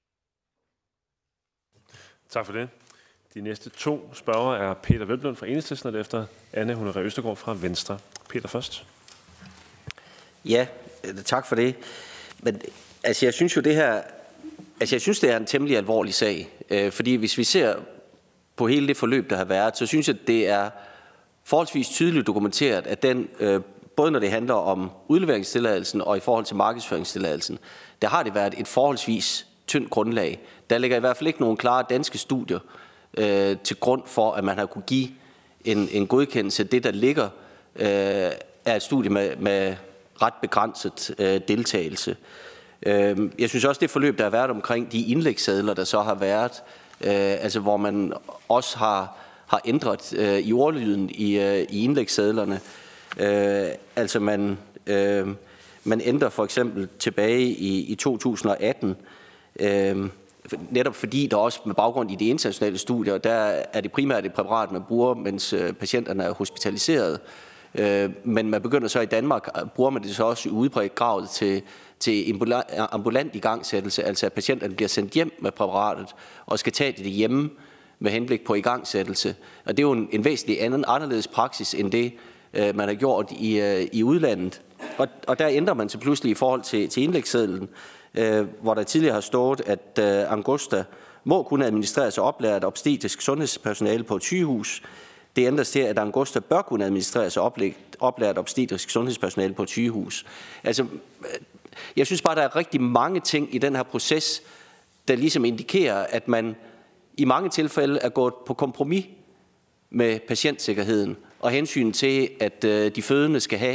Tak for det. De næste 2 spørgere er Peter Velblom fra Enhedslisten, og efter Anne Honoré Østergaard fra Venstre. Peter først. Ja, tak for det. Men altså, jeg synes jo det her, jeg synes det er en temmelig alvorlig sag, fordi hvis vi ser på hele det forløb, der har været, så synes jeg, at det er forholdsvis tydeligt dokumenteret, at den, både når det handler om udleveringstilladelsen og i forhold til markedsføringstilladelsen, der har det været et forholdsvis tyndt grundlag. Der ligger i hvert fald ikke nogen klare danske studier til grund for, at man har kunne give en godkendelse. Det, der ligger, er et studie med ret begrænset deltagelse. Jeg synes også, det forløb, der har været omkring de indlægssedler, der så har været, altså hvor man også har ændret i ordlyden i indlægssedlerne. Altså man ændrer for eksempel tilbage i 2018, netop fordi der også med baggrund i de internationale studier, der er det primært et præparat, man bruger, mens patienterne er hospitaliseret. Men man begynder så i Danmark, bruger man det så også i udbredt grad til ambulant igangsættelse, altså at patienterne bliver sendt hjem med præparatet og skal tage det hjemme med henblik på igangsættelse. Og det er jo en væsentlig anderledes praksis end det, man har gjort i udlandet. Og der ændrer man sig pludselig i forhold til indlægssedlen, hvor der tidligere har stået, at Angusta må kunne administreres og oplært obstetrisk sundhedspersonale på et sygehus. Det ændres til, at Angusta bør kunne administreres og oplært obstetrisk sundhedspersonale på et sygehus. Altså, jeg synes bare, der er rigtig mange ting i den her proces, der ligesom indikerer, at man i mange tilfælde er gået på kompromis med patientsikkerheden og hensyn til, at de fødende skal have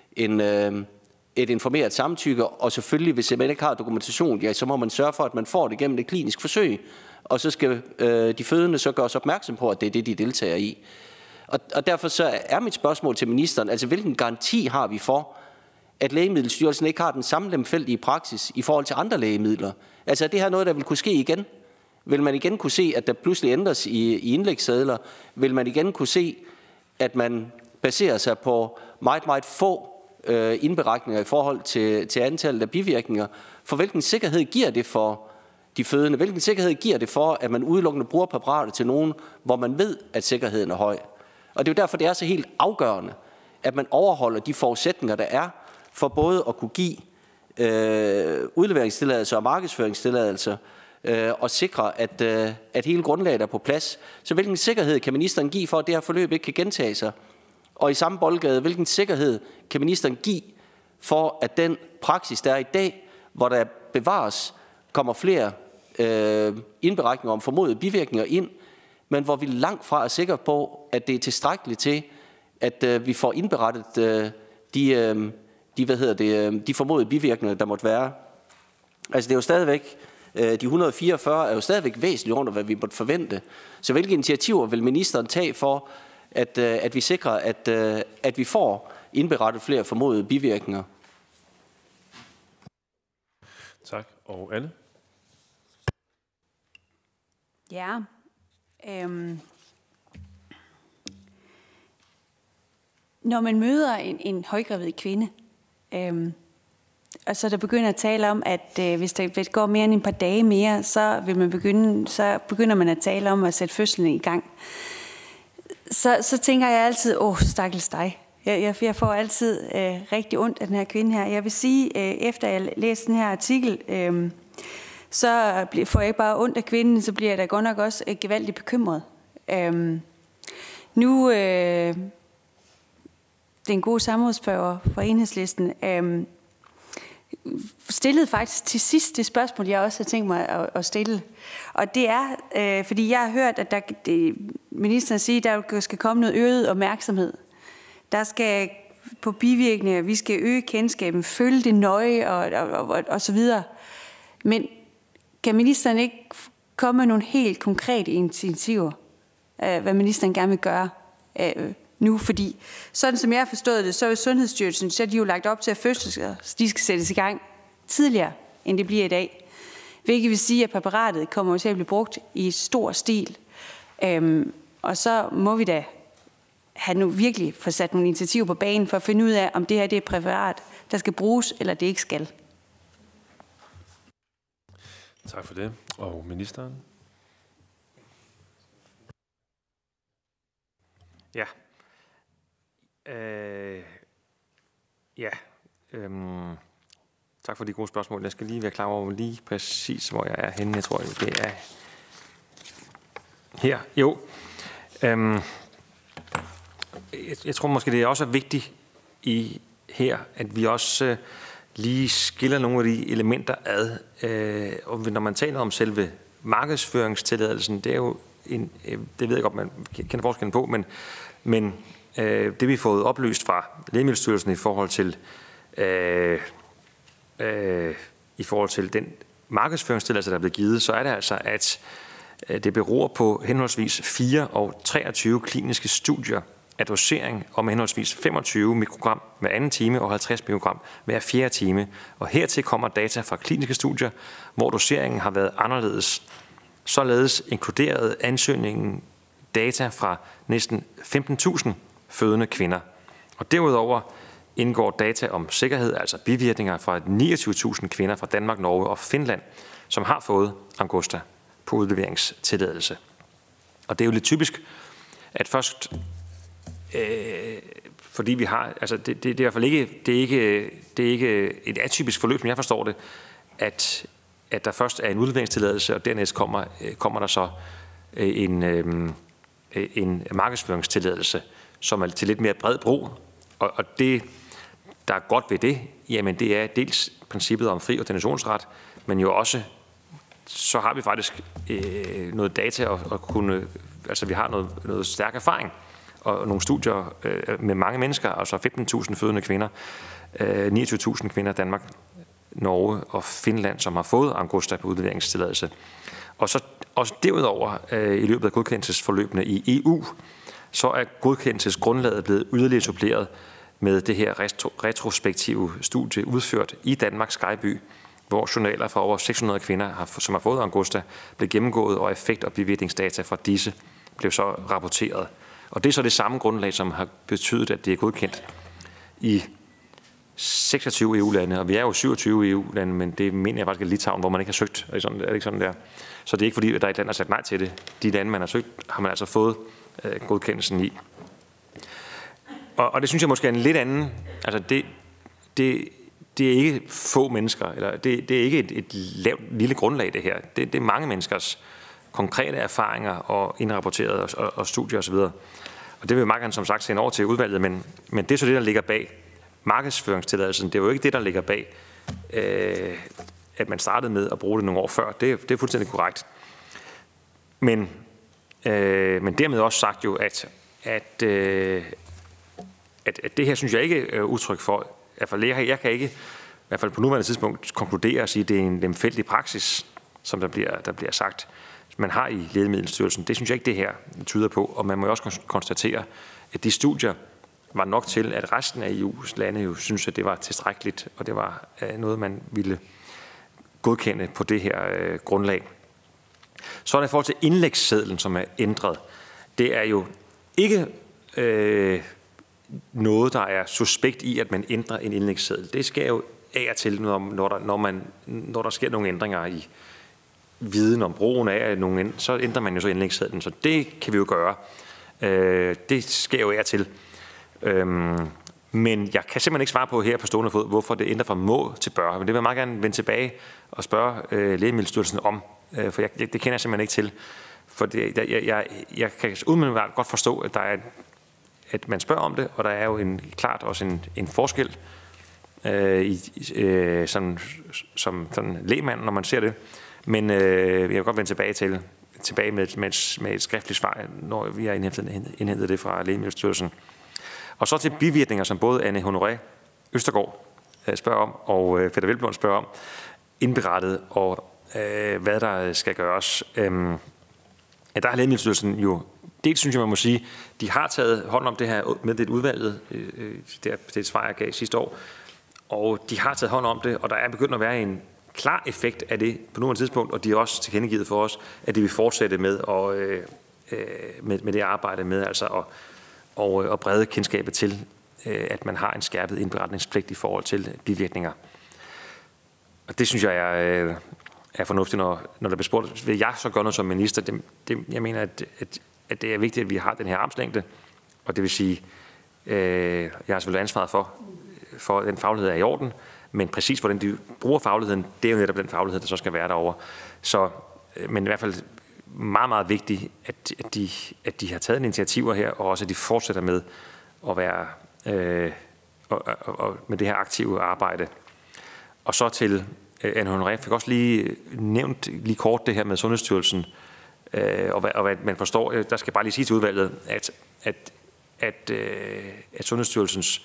et informeret samtykke, og selvfølgelig, hvis man ikke har dokumentation, ja, så må man sørge for, at man får det gennem et klinisk forsøg, og så skal de fødende så gøres opmærksom på, at det er det, de deltager i. Og derfor så er mit spørgsmål til ministeren, altså hvilken garanti har vi for, at Lægemiddelstyrelsen ikke har den samme lemfældige praksis i forhold til andre lægemidler? Altså er det her noget, der vil kunne ske igen? Vil man igen kunne se, at der pludselig ændres i indlægssedler? Vil man igen kunne se, at man baserer sig på meget, meget få indberetninger i forhold til antallet af bivirkninger? For hvilken sikkerhed giver det for de fødende? Hvilken sikkerhed giver det for, at man udelukkende bruger præparater til nogen, hvor man ved, at sikkerheden er høj? Og det er jo derfor, det er så helt afgørende, at man overholder de forudsætninger, der er, for både at kunne give udleveringstilladelser og markedsføringstilladelser, og sikre, at hele grundlaget er på plads. Så hvilken sikkerhed kan ministeren give for, at det her forløb ikke kan gentage sig? Og i samme boldgade, hvilken sikkerhed kan ministeren give for, at den praksis, der er i dag, hvor der bevares, kommer flere indberetninger om formodede bivirkninger ind, men hvor vi langt fra er sikre på, at det er tilstrækkeligt til, at vi får indberettet de formodede bivirkninger, der måtte være. Altså det er jo stadigvæk, de 144 er jo stadigvæk væsentligt under, hvad vi måtte forvente. Så hvilke initiativer vil ministeren tage for, at vi sikrer, at vi får indberettet flere formodede bivirkninger? Tak. Og Anne? Ja. Når man møder en højgravid kvinde, og så der begynder at tale om, at hvis der går mere end et par dage mere, så begynder man at tale om at sætte fødslen i gang. Så tænker jeg altid, stakkels dig. Jeg får altid rigtig ondt af den her kvinde her. Jeg vil sige, efter jeg læste den her artikel, så får jeg ikke bare ondt af kvinden, så bliver jeg da godt nok også gevaldigt bekymret. Nu, den gode samrådsspørger fra Enhedslisten, stillede faktisk til sidst det spørgsmål, jeg også har tænkt mig at stille. Og det er, fordi jeg har hørt, at ministeren siger, at der skal komme noget øget opmærksomhed. Der skal på bivirkninger, vi skal øge kendskaben, følge det nøje og så videre. Men kan ministeren ikke komme med nogle helt konkrete initiativer, hvad ministeren gerne vil gøre nu? Fordi sådan som jeg har forstået det, så er Sundhedsstyrelsen, så er de jo lagt op til, at fødsler de skal sættes i gang tidligere, end det bliver i dag. Hvilket vil sige, at præparatet kommer til at blive brugt i stor stil. Og så må vi da have nu virkelig få sat nogle initiativer på banen for at finde ud af, om det her det er et præparat, der skal bruges, eller det ikke skal. Tak for det. Og ministeren? Ja. Tak for de gode spørgsmål. Jeg skal lige være klar over lige præcis, hvor jeg er henne. Jeg tror, det er her. Jo. Jeg tror måske, det er også vigtigt her, at vi også lige skiller nogle af de elementer ad. Og når man taler om selve markedsføringstilladelsen, det er jo det ved jeg godt, man kender forskellen på, men det vi har fået oplyst fra Lægemiddelstyrelsen i forhold til den markedsføringstilladelse, der er blevet givet, så er det altså, at det beror på henholdsvis 4 og 23 kliniske studier af dosering om henholdsvis 25 mikrogram hver anden time og 50 mikrogram hver fjerde time. Og hertil kommer data fra kliniske studier, hvor doseringen har været anderledes. Således inkluderede ansøgningen data fra næsten 15.000 fødende kvinder. Og derudover indgår data om sikkerhed, altså bivirkninger fra 29.000 kvinder fra Danmark, Norge og Finland, som har fået Angusta på udleveringstilladelse. Og det er jo lidt typisk, at først, fordi vi har, altså det er i hvert fald ikke, det er ikke et atypisk forløb, som jeg forstår det, at der først er en udleveringstilladelse, og dernæst kommer der så en markedsføringstilladelse, som er til lidt mere bred brug. Og det, der er godt ved det, jamen det er dels princippet om fri ordinationsret, men jo også, så har vi faktisk noget data og kunne, altså vi har noget stærk erfaring og nogle studier med mange mennesker, altså 15.000 fødende kvinder, 29.000 kvinder i Danmark, Norge og Finland, som har fået Angusta på udleveringstilladelse. Og så også derudover i løbet af godkendelsesforløbene i EU, så er godkendelsesgrundlaget blevet yderligere suppleret med det her retrospektive studie udført i Danmarks Skyby, hvor journaler fra over 600 kvinder, som har fået Angusta, blev gennemgået, og effekt- og bivirkningsdata fra disse blev så rapporteret. Og det er så det samme grundlag, som har betydet, at det er godkendt i 26 EU-lande, og vi er jo 27 EU-lande, men det mener jeg faktisk er Litauen, hvor man ikke har søgt. Er det ikke sådan der? Så det er ikke fordi, at der er et land, der har sagt nej til det. De lande, man har søgt, har man altså fået godkendelsen i. Og det synes jeg måske er en lidt anden. Altså det er ikke få mennesker, eller det er ikke et lavt lille grundlag, det her. Det er mange menneskers konkrete erfaringer og indrapporterede og studier osv. Og det vil jeg meget gerne, som sagt, sende over til udvalget, men det er så det, der ligger bag markedsføringstilladelsen. Det er jo ikke det, der ligger bag, at man startede med at bruge det nogle år før. Det er fuldstændig korrekt. Men dermed også sagt jo, at det her synes jeg ikke er udtryk for, jeg kan ikke, i hvert fald på nuværende tidspunkt, konkludere og sige, at det er en lemfældig praksis, som der bliver sagt, man har i Lægemiddelstyrelsen. Det synes jeg ikke, det her tyder på, og man må jo også konstatere, at de studier var nok til, at resten af EU's lande jo synes, at det var tilstrækkeligt, og det var noget, man ville godkende på det her grundlag. Så er der i forhold til indlægssedlen, som er ændret. Det er jo ikke noget, der er suspekt i, at man ændrer en indlægsseddel. Det sker jo af og til, når der sker nogle ændringer i viden om brugen af nogen, så ændrer man jo så indlægssedlen. Så det kan vi jo gøre. Det sker jo af og til. Men jeg kan simpelthen ikke svare på her på stående fod, hvorfor det ændrer fra må til bør. Men det vil jeg meget gerne vende tilbage og spørge Lægemiddelstyrelsen om, for det kender jeg simpelthen ikke til. For jeg kan umiddelbart godt forstå, at at man spørger om det, og der er jo klart også en forskel som sådan lægmand, når man ser det. Men jeg vil godt vende tilbage med et skriftligt svar, når vi har indhentet det fra Lægemiddelstyrelsen. Og så til bivirkninger, som både Anne Honoré Østergaard spørger om, og Peter Hvelplund spørger om, indberettet, og hvad der skal gøres. Der har Lægemiddelstyrelsen jo, dels synes jeg, man må sige, de har taget hånd om det her med det udvalget, det svar, jeg gav sidste år, og de har taget hånd om det, og der er begyndt at være en klar effekt af det på nuværende tidspunkt, og de har også tilkendegivet for os, at de vil fortsætte med det arbejde med altså og brede kendskabet til, at man har en skærpet indberetningspligt i forhold til bivirkninger. Og det synes jeg er fornuftigt, når der bliver spurgt, vil jeg så gøre noget som minister? Jeg mener, at det er vigtigt, at vi har den her armslængde, og det vil sige, jeg har selvfølgelig ansvaret for den faglighed er i orden, men præcis hvordan de bruger fagligheden, det er jo netop den faglighed, der så skal være derovre. Så, men i hvert fald meget, meget vigtigt, at de har taget initiativer her, og også at de fortsætter med at være og med det her aktive arbejde. Og så til Anne Honoré fik også lige nævnt lige kort det her med Sundhedsstyrelsen, og hvad man forstår. Der skal bare lige sige til udvalget, at Sundhedsstyrelsens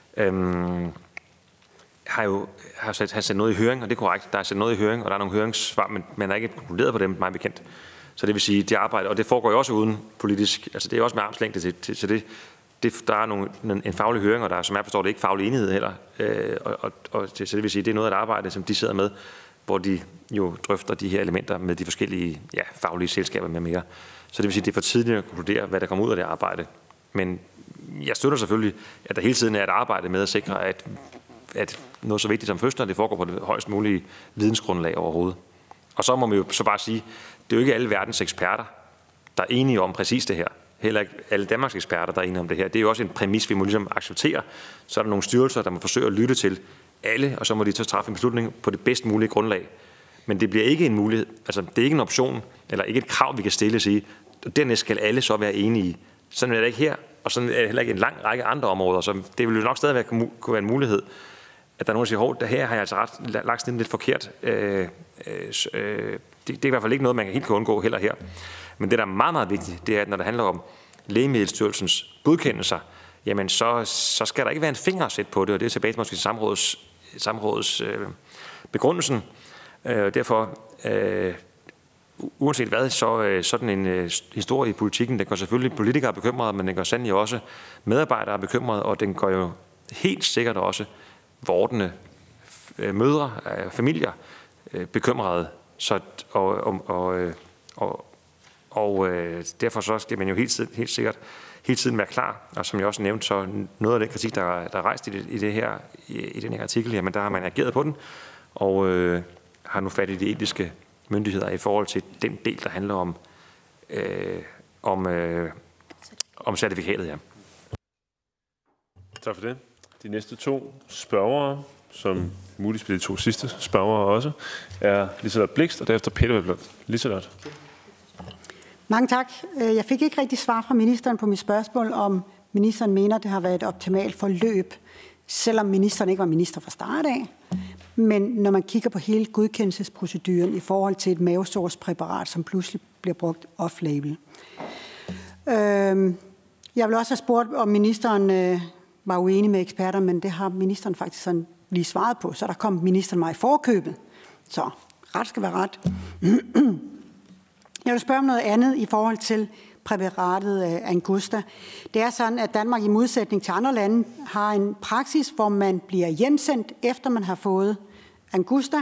har sendt noget i høring, og det er korrekt. Der er sendt noget i høring, og der er nogle høringssvar, men man er ikke konkluderet på dem, meget bekendt. Så det vil sige, det arbejde, og det foregår jo også uden politisk, altså det er også med armslængde til det. Der er en faglig høring, og der er, som jeg forstår det, ikke faglig enighed heller. Så det vil sige, det er noget af et arbejde, som de sidder med, hvor de jo drøfter de her elementer med de forskellige faglige selskaber med mere. Så det vil sige, det er for tidligt at konkludere, hvad der kommer ud af det arbejde. Men jeg støtter selvfølgelig, at der hele tiden er et arbejde med at sikre, at noget så vigtigt som fødsler, det foregår på det højst mulige vidensgrundlag overhovedet. Og så må vi jo så bare sige, det er jo ikke alle verdens eksperter, der er enige om præcis det her. Heller ikke alle Danmarks eksperter, der er enige om det her. Det er jo også en præmis, vi må ligesom acceptere. Så er der nogle styrelser, der må forsøge at lytte til alle, og så må de så træffe en beslutning på det bedst mulige grundlag. Men det bliver ikke en mulighed, altså det er ikke en option, eller ikke et krav, vi kan stille og sige, dernæst skal alle så være enige. Sådan er det ikke her, og sådan er det heller ikke en lang række andre områder. Så det vil jo nok stadigvæk kunne være en mulighed, at der er nogen, der siger, hov, her har jeg altså lagt sådan lidt forkert. Det er i hvert fald ikke noget, man helt kan undgå heller her. Men det, der er meget, meget vigtigt, det er, at når det handler om Lægemiddelstyrelsens godkendelser, jamen så skal der ikke være en finger at sætte på det, og det er tilbage til måske samrådets begrundelsen. Derfor, uanset hvad, så sådan en historie i politikken, den gør selvfølgelig politikere bekymrede, men den gør sandelig også medarbejdere bekymrede, og den gør jo helt sikkert også vordende mødre, familier bekymrede. Så, derfor så skal man jo helt sikkert hele tiden være klar. Og som jeg også nævnte, så noget af den kritik, der er rejst i den her artikel, jamen der har man ageret på den, og har nu fat i de etiske myndigheder i forhold til den del, der handler om certifikatet. Ja. Tak for det. De næste 2 spørgere, som muligvis bliver de 2 sidste spørgere også, er Liselott Blixt og derefter Peter Velblom. Liselott. Mange tak. Jeg fik ikke rigtig svar fra ministeren på mit spørgsmål, om ministeren mener, det har været et optimalt forløb, selvom ministeren ikke var minister fra start af. Men når man kigger på hele godkendelsesproceduren i forhold til et mavesårspræparat, som pludselig bliver brugt off-label. Jeg vil også have spurgt, om ministeren var uenig med eksperter, men det har ministeren faktisk sådan lige svaret på, så der kom ministeren mig i forkøbet. Så ret skal være ret. Jeg vil spørge om noget andet i forhold til præparatet Angusta. Det er sådan, at Danmark i modsætning til andre lande har en praksis, hvor man bliver hjemsendt, efter man har fået Angusta,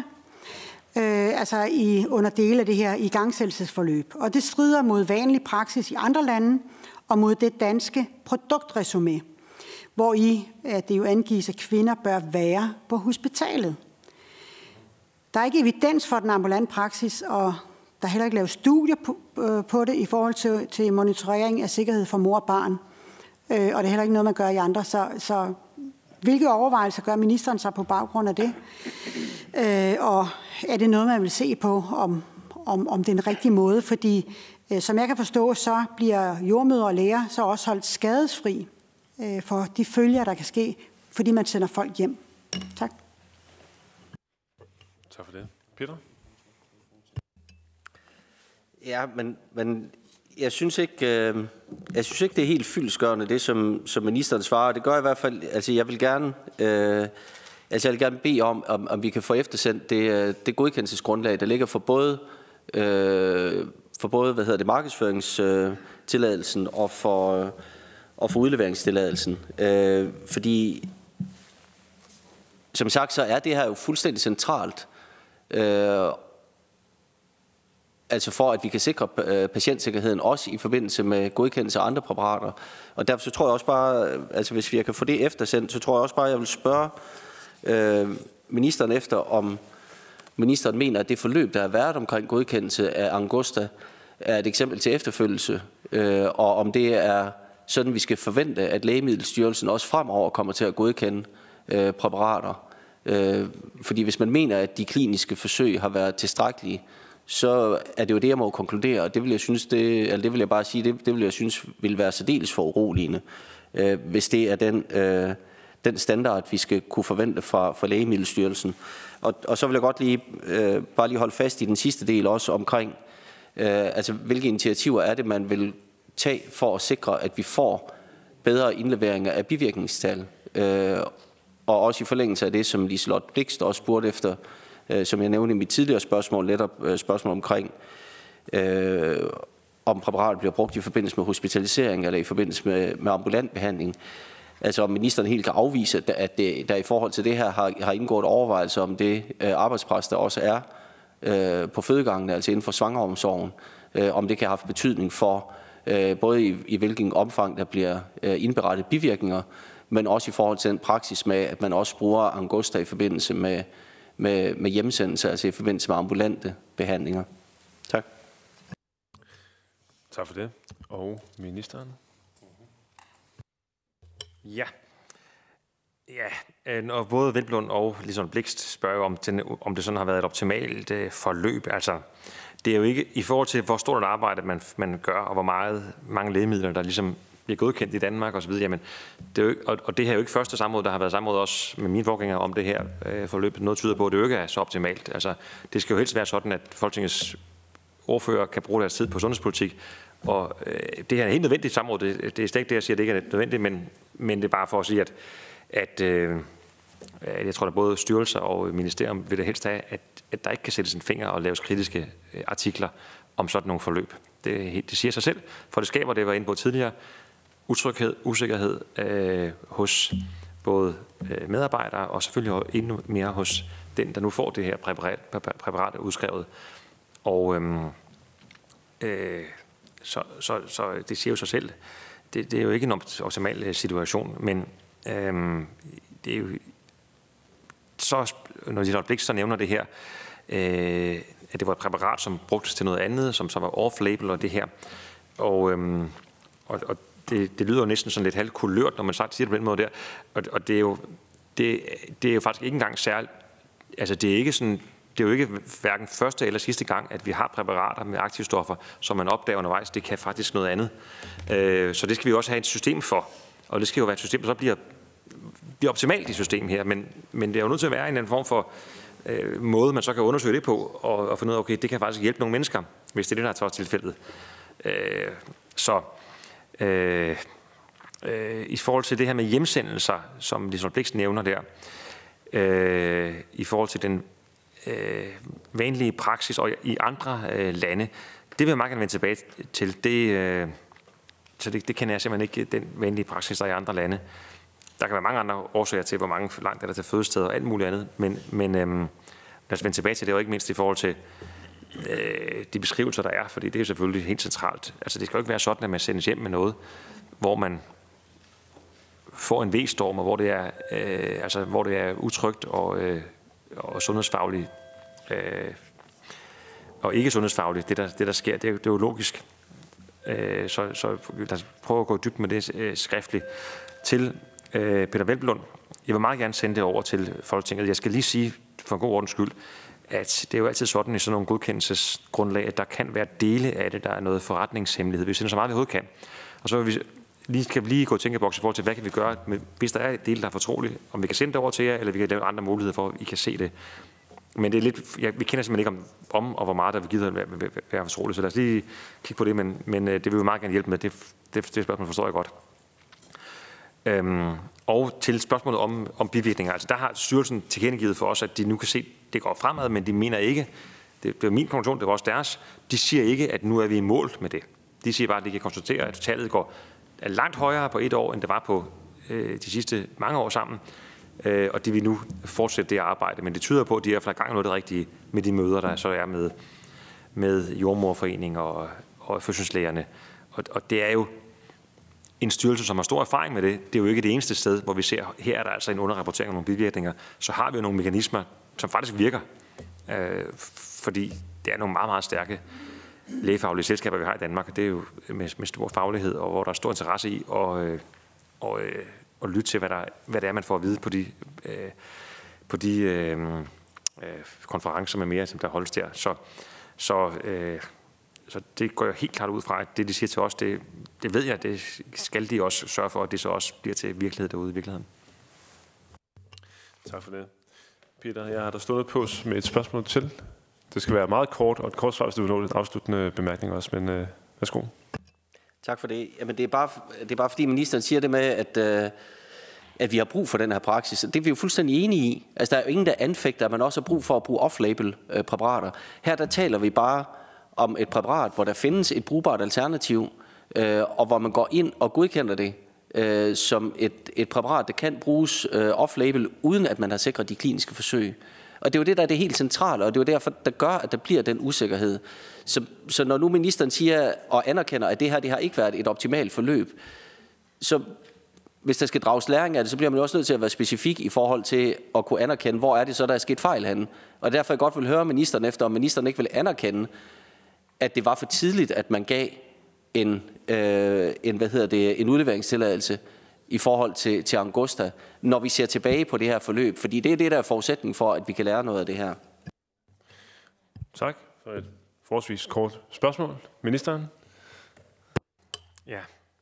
under dele af det her igangsættelsesforløb. Og det strider mod vanlig praksis i andre lande og mod det danske produktresumé, hvor det jo angives, at kvinder bør være på hospitalet. Der er ikke evidens for den ambulante praksis, og der er heller ikke lavet studier på det i forhold til monitorering af sikkerhed for mor og barn. Og det er heller ikke noget, man gør i andre. Så hvilke overvejelser gør ministeren sig på baggrund af det? Og er det noget, man vil se på, om det er en rigtig måde? Fordi som jeg kan forstå, så bliver jordmødre og læger så også holdt skadesfri for de følger, der kan ske, fordi man sender folk hjem. Tak. Tak for det. Peter? Ja, men jeg synes ikke, det er helt fyldestgørende, det som ministeren svarer. Det gør i hvert fald, altså jeg vil gerne bede om vi kan få eftersendt det godkendelsesgrundlag, der ligger for både markedsføringstilladelsen og for udleveringstilladelsen. Fordi som sagt, så er det her jo fuldstændig centralt. Altså for, at vi kan sikre patientsikkerheden også i forbindelse med godkendelse af andre præparater. Og derfor så tror jeg også bare, altså hvis vi kan få det eftersendt, så tror jeg også bare, jeg vil spørge ministeren efter, om ministeren mener, at det forløb, der har været omkring godkendelse af Angusta, er et eksempel til efterfølgelse, og om det er sådan, vi skal forvente, at Lægemiddelstyrelsen også fremover kommer til at godkende præparater. Fordi hvis man mener, at de kliniske forsøg har været tilstrækkelige, så er det jo det, jeg må konkludere, og det vil jeg bare sige, det vil jeg synes vil være særdeles for uroligende, hvis det er den standard, vi skal kunne forvente fra Lægemiddelstyrelsen. Og så vil jeg godt bare lige holde fast i den sidste del også omkring, altså hvilke initiativer er det, man vil tage for at sikre, at vi får bedre indleveringer af bivirkningstal, og også i forlængelse af det, som Liselott Blixt også spurgte efter, som jeg nævnte i mit tidligere spørgsmål, netop spørgsmål omkring, om præparatet bliver brugt i forbindelse med hospitalisering eller i forbindelse med ambulant behandling. Altså om ministeren helt kan afvise, at der i forhold til det her har indgået overvejelser om det arbejdspres, der også er på fødegangene, altså inden for svangreomsorgen, om det kan have haft betydning for både i hvilken omfang der bliver indberettet bivirkninger, men også i forhold til den praksis med, at man også bruger angusta i forbindelse med hjemsendelse, altså i forbindelse med ambulante behandlinger. Tak. Tak for det. Og ministeren? Ja. Og både Hvelplund og Liselott Blixt spørger om det sådan har været et optimalt forløb. Altså, det er jo ikke i forhold til, hvor stort et arbejde man gør, og hvor mange lægemidler, der ligesom bliver godkendt i Danmark osv. Jamen, det er jo, og det her er jo ikke første samråd, der har været samråd også med mine forgængere om det her forløb. Noget tyder på, at det jo ikke er så optimalt. Altså, det skal jo helst være sådan, at Folketingets ordfører kan bruge deres tid på sundhedspolitik. Og det her er helt nødvendigt samråd. Det er slet ikke det, jeg siger, det ikke er nødvendigt, men det er bare for at sige, at jeg tror, at både styrelser og ministerium vil det helst have, at der ikke kan sættes en finger og laves kritiske artikler om sådan nogle forløb. Det siger sig selv, for det skaber, det jeg var inde på tidligere, utryghed, usikkerhed hos både medarbejdere og selvfølgelig endnu mere hos den, der nu får det her præparat udskrevet. Og så det siger jo sig selv. Det er jo ikke en optimal situation, men det er jo så, når Liselott Blixt så nævner det her, at det var et præparat, som brugtes til noget andet, som så var off-label og det her. Og det lyder jo næsten sådan lidt halvkulørt, når man sagt siger det på den måde der. Og det er jo faktisk ikke engang særligt, altså det er ikke sådan, det er jo ikke hverken første eller sidste gang, at vi har præparater med aktivstoffer, som man opdager undervejs. Det kan faktisk noget andet. Så det skal vi også have et system for. Og det skal jo være et system, der så bliver optimalt i systemet her. Men det er jo nødt til at være en eller anden form for måde, man så kan undersøge det på, og finde ud af, okay, det kan faktisk hjælpe nogle mennesker, hvis det er det, der er tilfældet. I forhold til det her med hjemsendelser, som Liselott Blixt nævner der, i forhold til den vanlige praksis og i andre lande, det vil jeg meget gerne vende tilbage til. Så det kender jeg simpelthen ikke, den vanlige praksis, der er i andre lande. Der kan være mange andre årsager til, hvor langt er der til fødesteder og alt muligt andet, men lad os vende tilbage til det, og ikke mindst i forhold til de beskrivelser, der er, fordi det er jo selvfølgelig helt centralt. Altså det skal jo ikke være sådan, at man sendes hjem med noget, hvor man får en V-storm, og hvor det er utrygt og sundhedsfagligt, og ikke sundhedsfagligt, det der sker, det er jo logisk. Så lad os prøve at gå dybt med det skriftligt. Til Peter Hvelplund, jeg vil meget gerne sende det over til Folketinget. Jeg skal lige sige, for en god ordens skyld, at det er jo altid sådan i sådan nogle godkendelsesgrundlag, at der kan være dele af det, der er noget forretningshemmelighed. Vi sender så meget, vi overhovedet kan. Og så kan vi lige gå i tænkeboks i forhold til, hvad kan vi gøre, hvis der er dele, der er fortrolige, om vi kan sende det over til jer, eller vi kan lave andre muligheder for, at I kan se det. Men det er lidt, vi kender simpelthen ikke om og hvor meget der vil give at være fortroligt, så lad os lige kigge på det, men det vil vi meget gerne hjælpe med. Det spørgsmål forstår jeg godt. Og til spørgsmålet om bivirkninger, altså der har styrelsen tilkendegivet for os, at de nu kan se, at det går fremad, men de mener ikke, det er min konklusion, det var også deres, de siger ikke, at nu er vi i mål med det. De siger bare, at de kan konstatere, at tallet er langt højere på et år, end det var på de sidste mange år sammen, og de vil nu fortsætte det arbejde, men det tyder på, at de er i hvert fald i gang med noget det rigtige med de møder, der så er med Jordemoderforeningen og fødselslægerne, og det er jo en styrelse, som har stor erfaring med det. Det er jo ikke det eneste sted, hvor vi ser, her er der altså en underrapportering af nogle bivirkninger. Så har vi jo nogle mekanismer, som faktisk virker. Fordi det er nogle meget, meget stærke lægefaglige selskaber, vi har i Danmark. Det er jo med stor faglighed, og hvor der er stor interesse i at lytte til, hvad det er, man får at vide på de konferencer med mere, som der holdes der. Så det går jo helt klart ud fra, at det, de siger til os, det ved jeg, det skal de også sørge for, at det så også bliver til virkelighed derude i virkeligheden. Tak for det. Peter, jeg har der stået på med et spørgsmål til. Det skal være meget kort, og et kort svar, hvis du vil nå en afsluttende bemærkning også, men værsgo. Tak for det. Jamen, det er bare fordi ministeren siger det med, at vi har brug for den her praksis. Det er vi jo fuldstændig enige i. Altså, der er jo ingen, der anfægter, at man også har brug for at bruge off-label præparater. Her der taler vi bare om et præparat, hvor der findes et brugbart alternativ, og hvor man går ind og godkender det som et præparat, der kan bruges off-label, uden at man har sikret de kliniske forsøg. Og det er jo det, der er det helt centrale, og det er jo derfor, der gør, at der bliver den usikkerhed. Så når nu ministeren siger og anerkender, at det her det har ikke været et optimalt forløb, så hvis der skal drages læring af det, så bliver man også nødt til at være specifik i forhold til at kunne anerkende, hvor er det så, der er sket fejl henne. Og derfor jeg godt vil høre ministeren efter, om ministeren ikke vil anerkende, at det var for tidligt, at man gav en udleveringstilladelse i forhold til Angusta, når vi ser tilbage på det her forløb. Fordi det er det, der er forudsætning for, at vi kan lære noget af det her. Tak for et forholdsvis kort spørgsmål. Ministeren? Ja.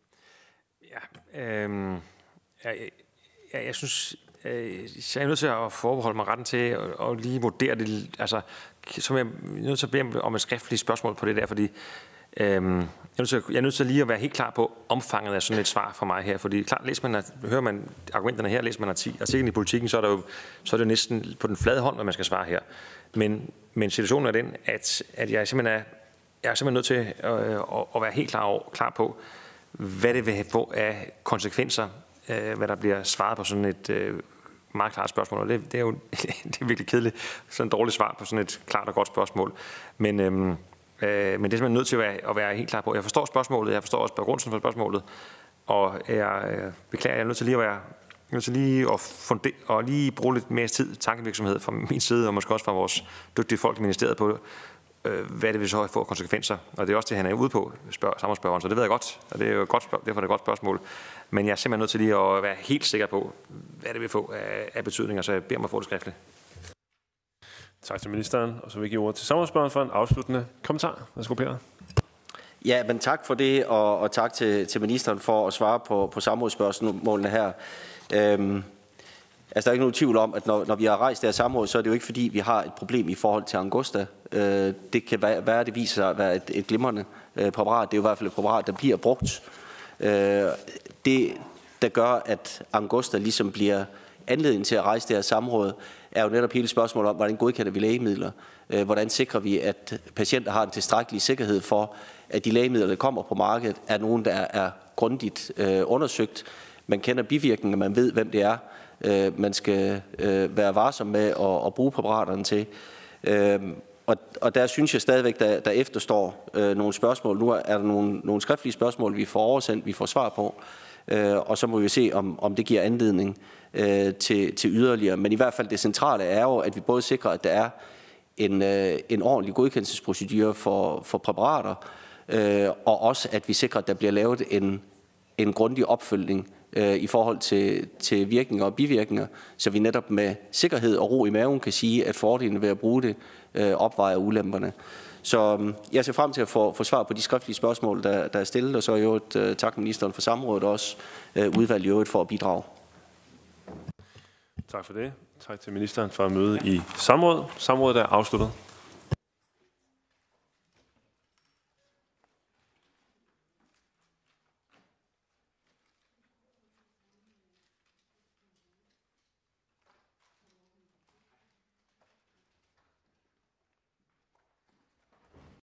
Jeg synes, jeg er nødt til at forbeholde mig retten til at lige vurdere det. Altså, så er jeg nødt til at bede om et skriftligt spørgsmål på det der, fordi jeg er nødt til lige at være helt klar på omfanget af sådan et svar fra mig her, fordi klart, hører man argumenterne her, læser man artiklen i Politiken, så er det jo næsten på den flade hånd, når man skal svare her. Men situationen er den, at jeg er simpelthen nødt til at være helt klar på, hvad det vil få af konsekvenser, hvad der bliver svaret på sådan et meget klart spørgsmål. Og det er jo det er virkelig kedeligt, sådan et dårligt svar på sådan et klart og godt spørgsmål. Men det er simpelthen nødt til at være helt klar på. Jeg forstår spørgsmålet, jeg forstår også begrundelsen for spørgsmålet, og jeg beklager, jeg er nødt til lige at bruge lidt mere tid, tankevirksomhed fra min side, og måske også fra vores dygtige folk i ministeriet på, hvad det vil så få konsekvenser. Og det er også det, han er ude på, samfundsspørgeren, så det ved jeg godt, og det er jo derfor er det et godt spørgsmål. Men jeg er simpelthen nødt til lige at være helt sikker på, hvad det vil få af betydninger, så jeg beder mig at få det skriftligt. Tak til ministeren, og så vil jeg give ordet til samfundsspørgeren for en afsluttende kommentar. Værsgo, Peter. Ja, men tak for det, og tak til ministeren for at svare på samrådsspørgsmålene her. Altså, der er ikke nogen tvivl om, at når vi har rejst det her samråd, så er det jo ikke fordi, vi har et problem i forhold til Angusta. Det kan være, at det viser sig at være et glimrende præparat. Det er jo i hvert fald et præparat, der bliver brugt. Det, der gør, at Angusta ligesom bliver anledning til at rejse det her samråd, er jo netop hele spørgsmålet om, hvordan godkender vi lægemidler? Hvordan sikrer vi, at patienter har en tilstrækkelig sikkerhed for, at de lægemidler, der kommer på markedet, er nogen, der er grundigt undersøgt. Man kender bivirkninger, man ved, hvem det er. Man skal være varsom med at bruge præparaterne til. Og der synes jeg stadigvæk, der efterstår nogle spørgsmål. Nu er der nogle skriftlige spørgsmål, vi får oversendt, vi får svar på. Og så må vi se, om det giver anledning til yderligere. Men i hvert fald det centrale er jo, at vi både sikrer, at der er en ordentlig godkendelsesprocedure for præparater, og også at vi sikrer, at der bliver lavet en grundig opfølgning i forhold til virkninger og bivirkninger, så vi netop med sikkerhed og ro i maven kan sige, at fordelene ved at bruge det opvejer ulemperne. Så jeg ser frem til at få svar på de skriftlige spørgsmål, der er stillet, og så i øvrigt tak ministeren for samrådet og også udvalget i øvrigt for at bidrage. Tak for det. Tak til ministeren for at møde i samrådet. Samrådet er afsluttet.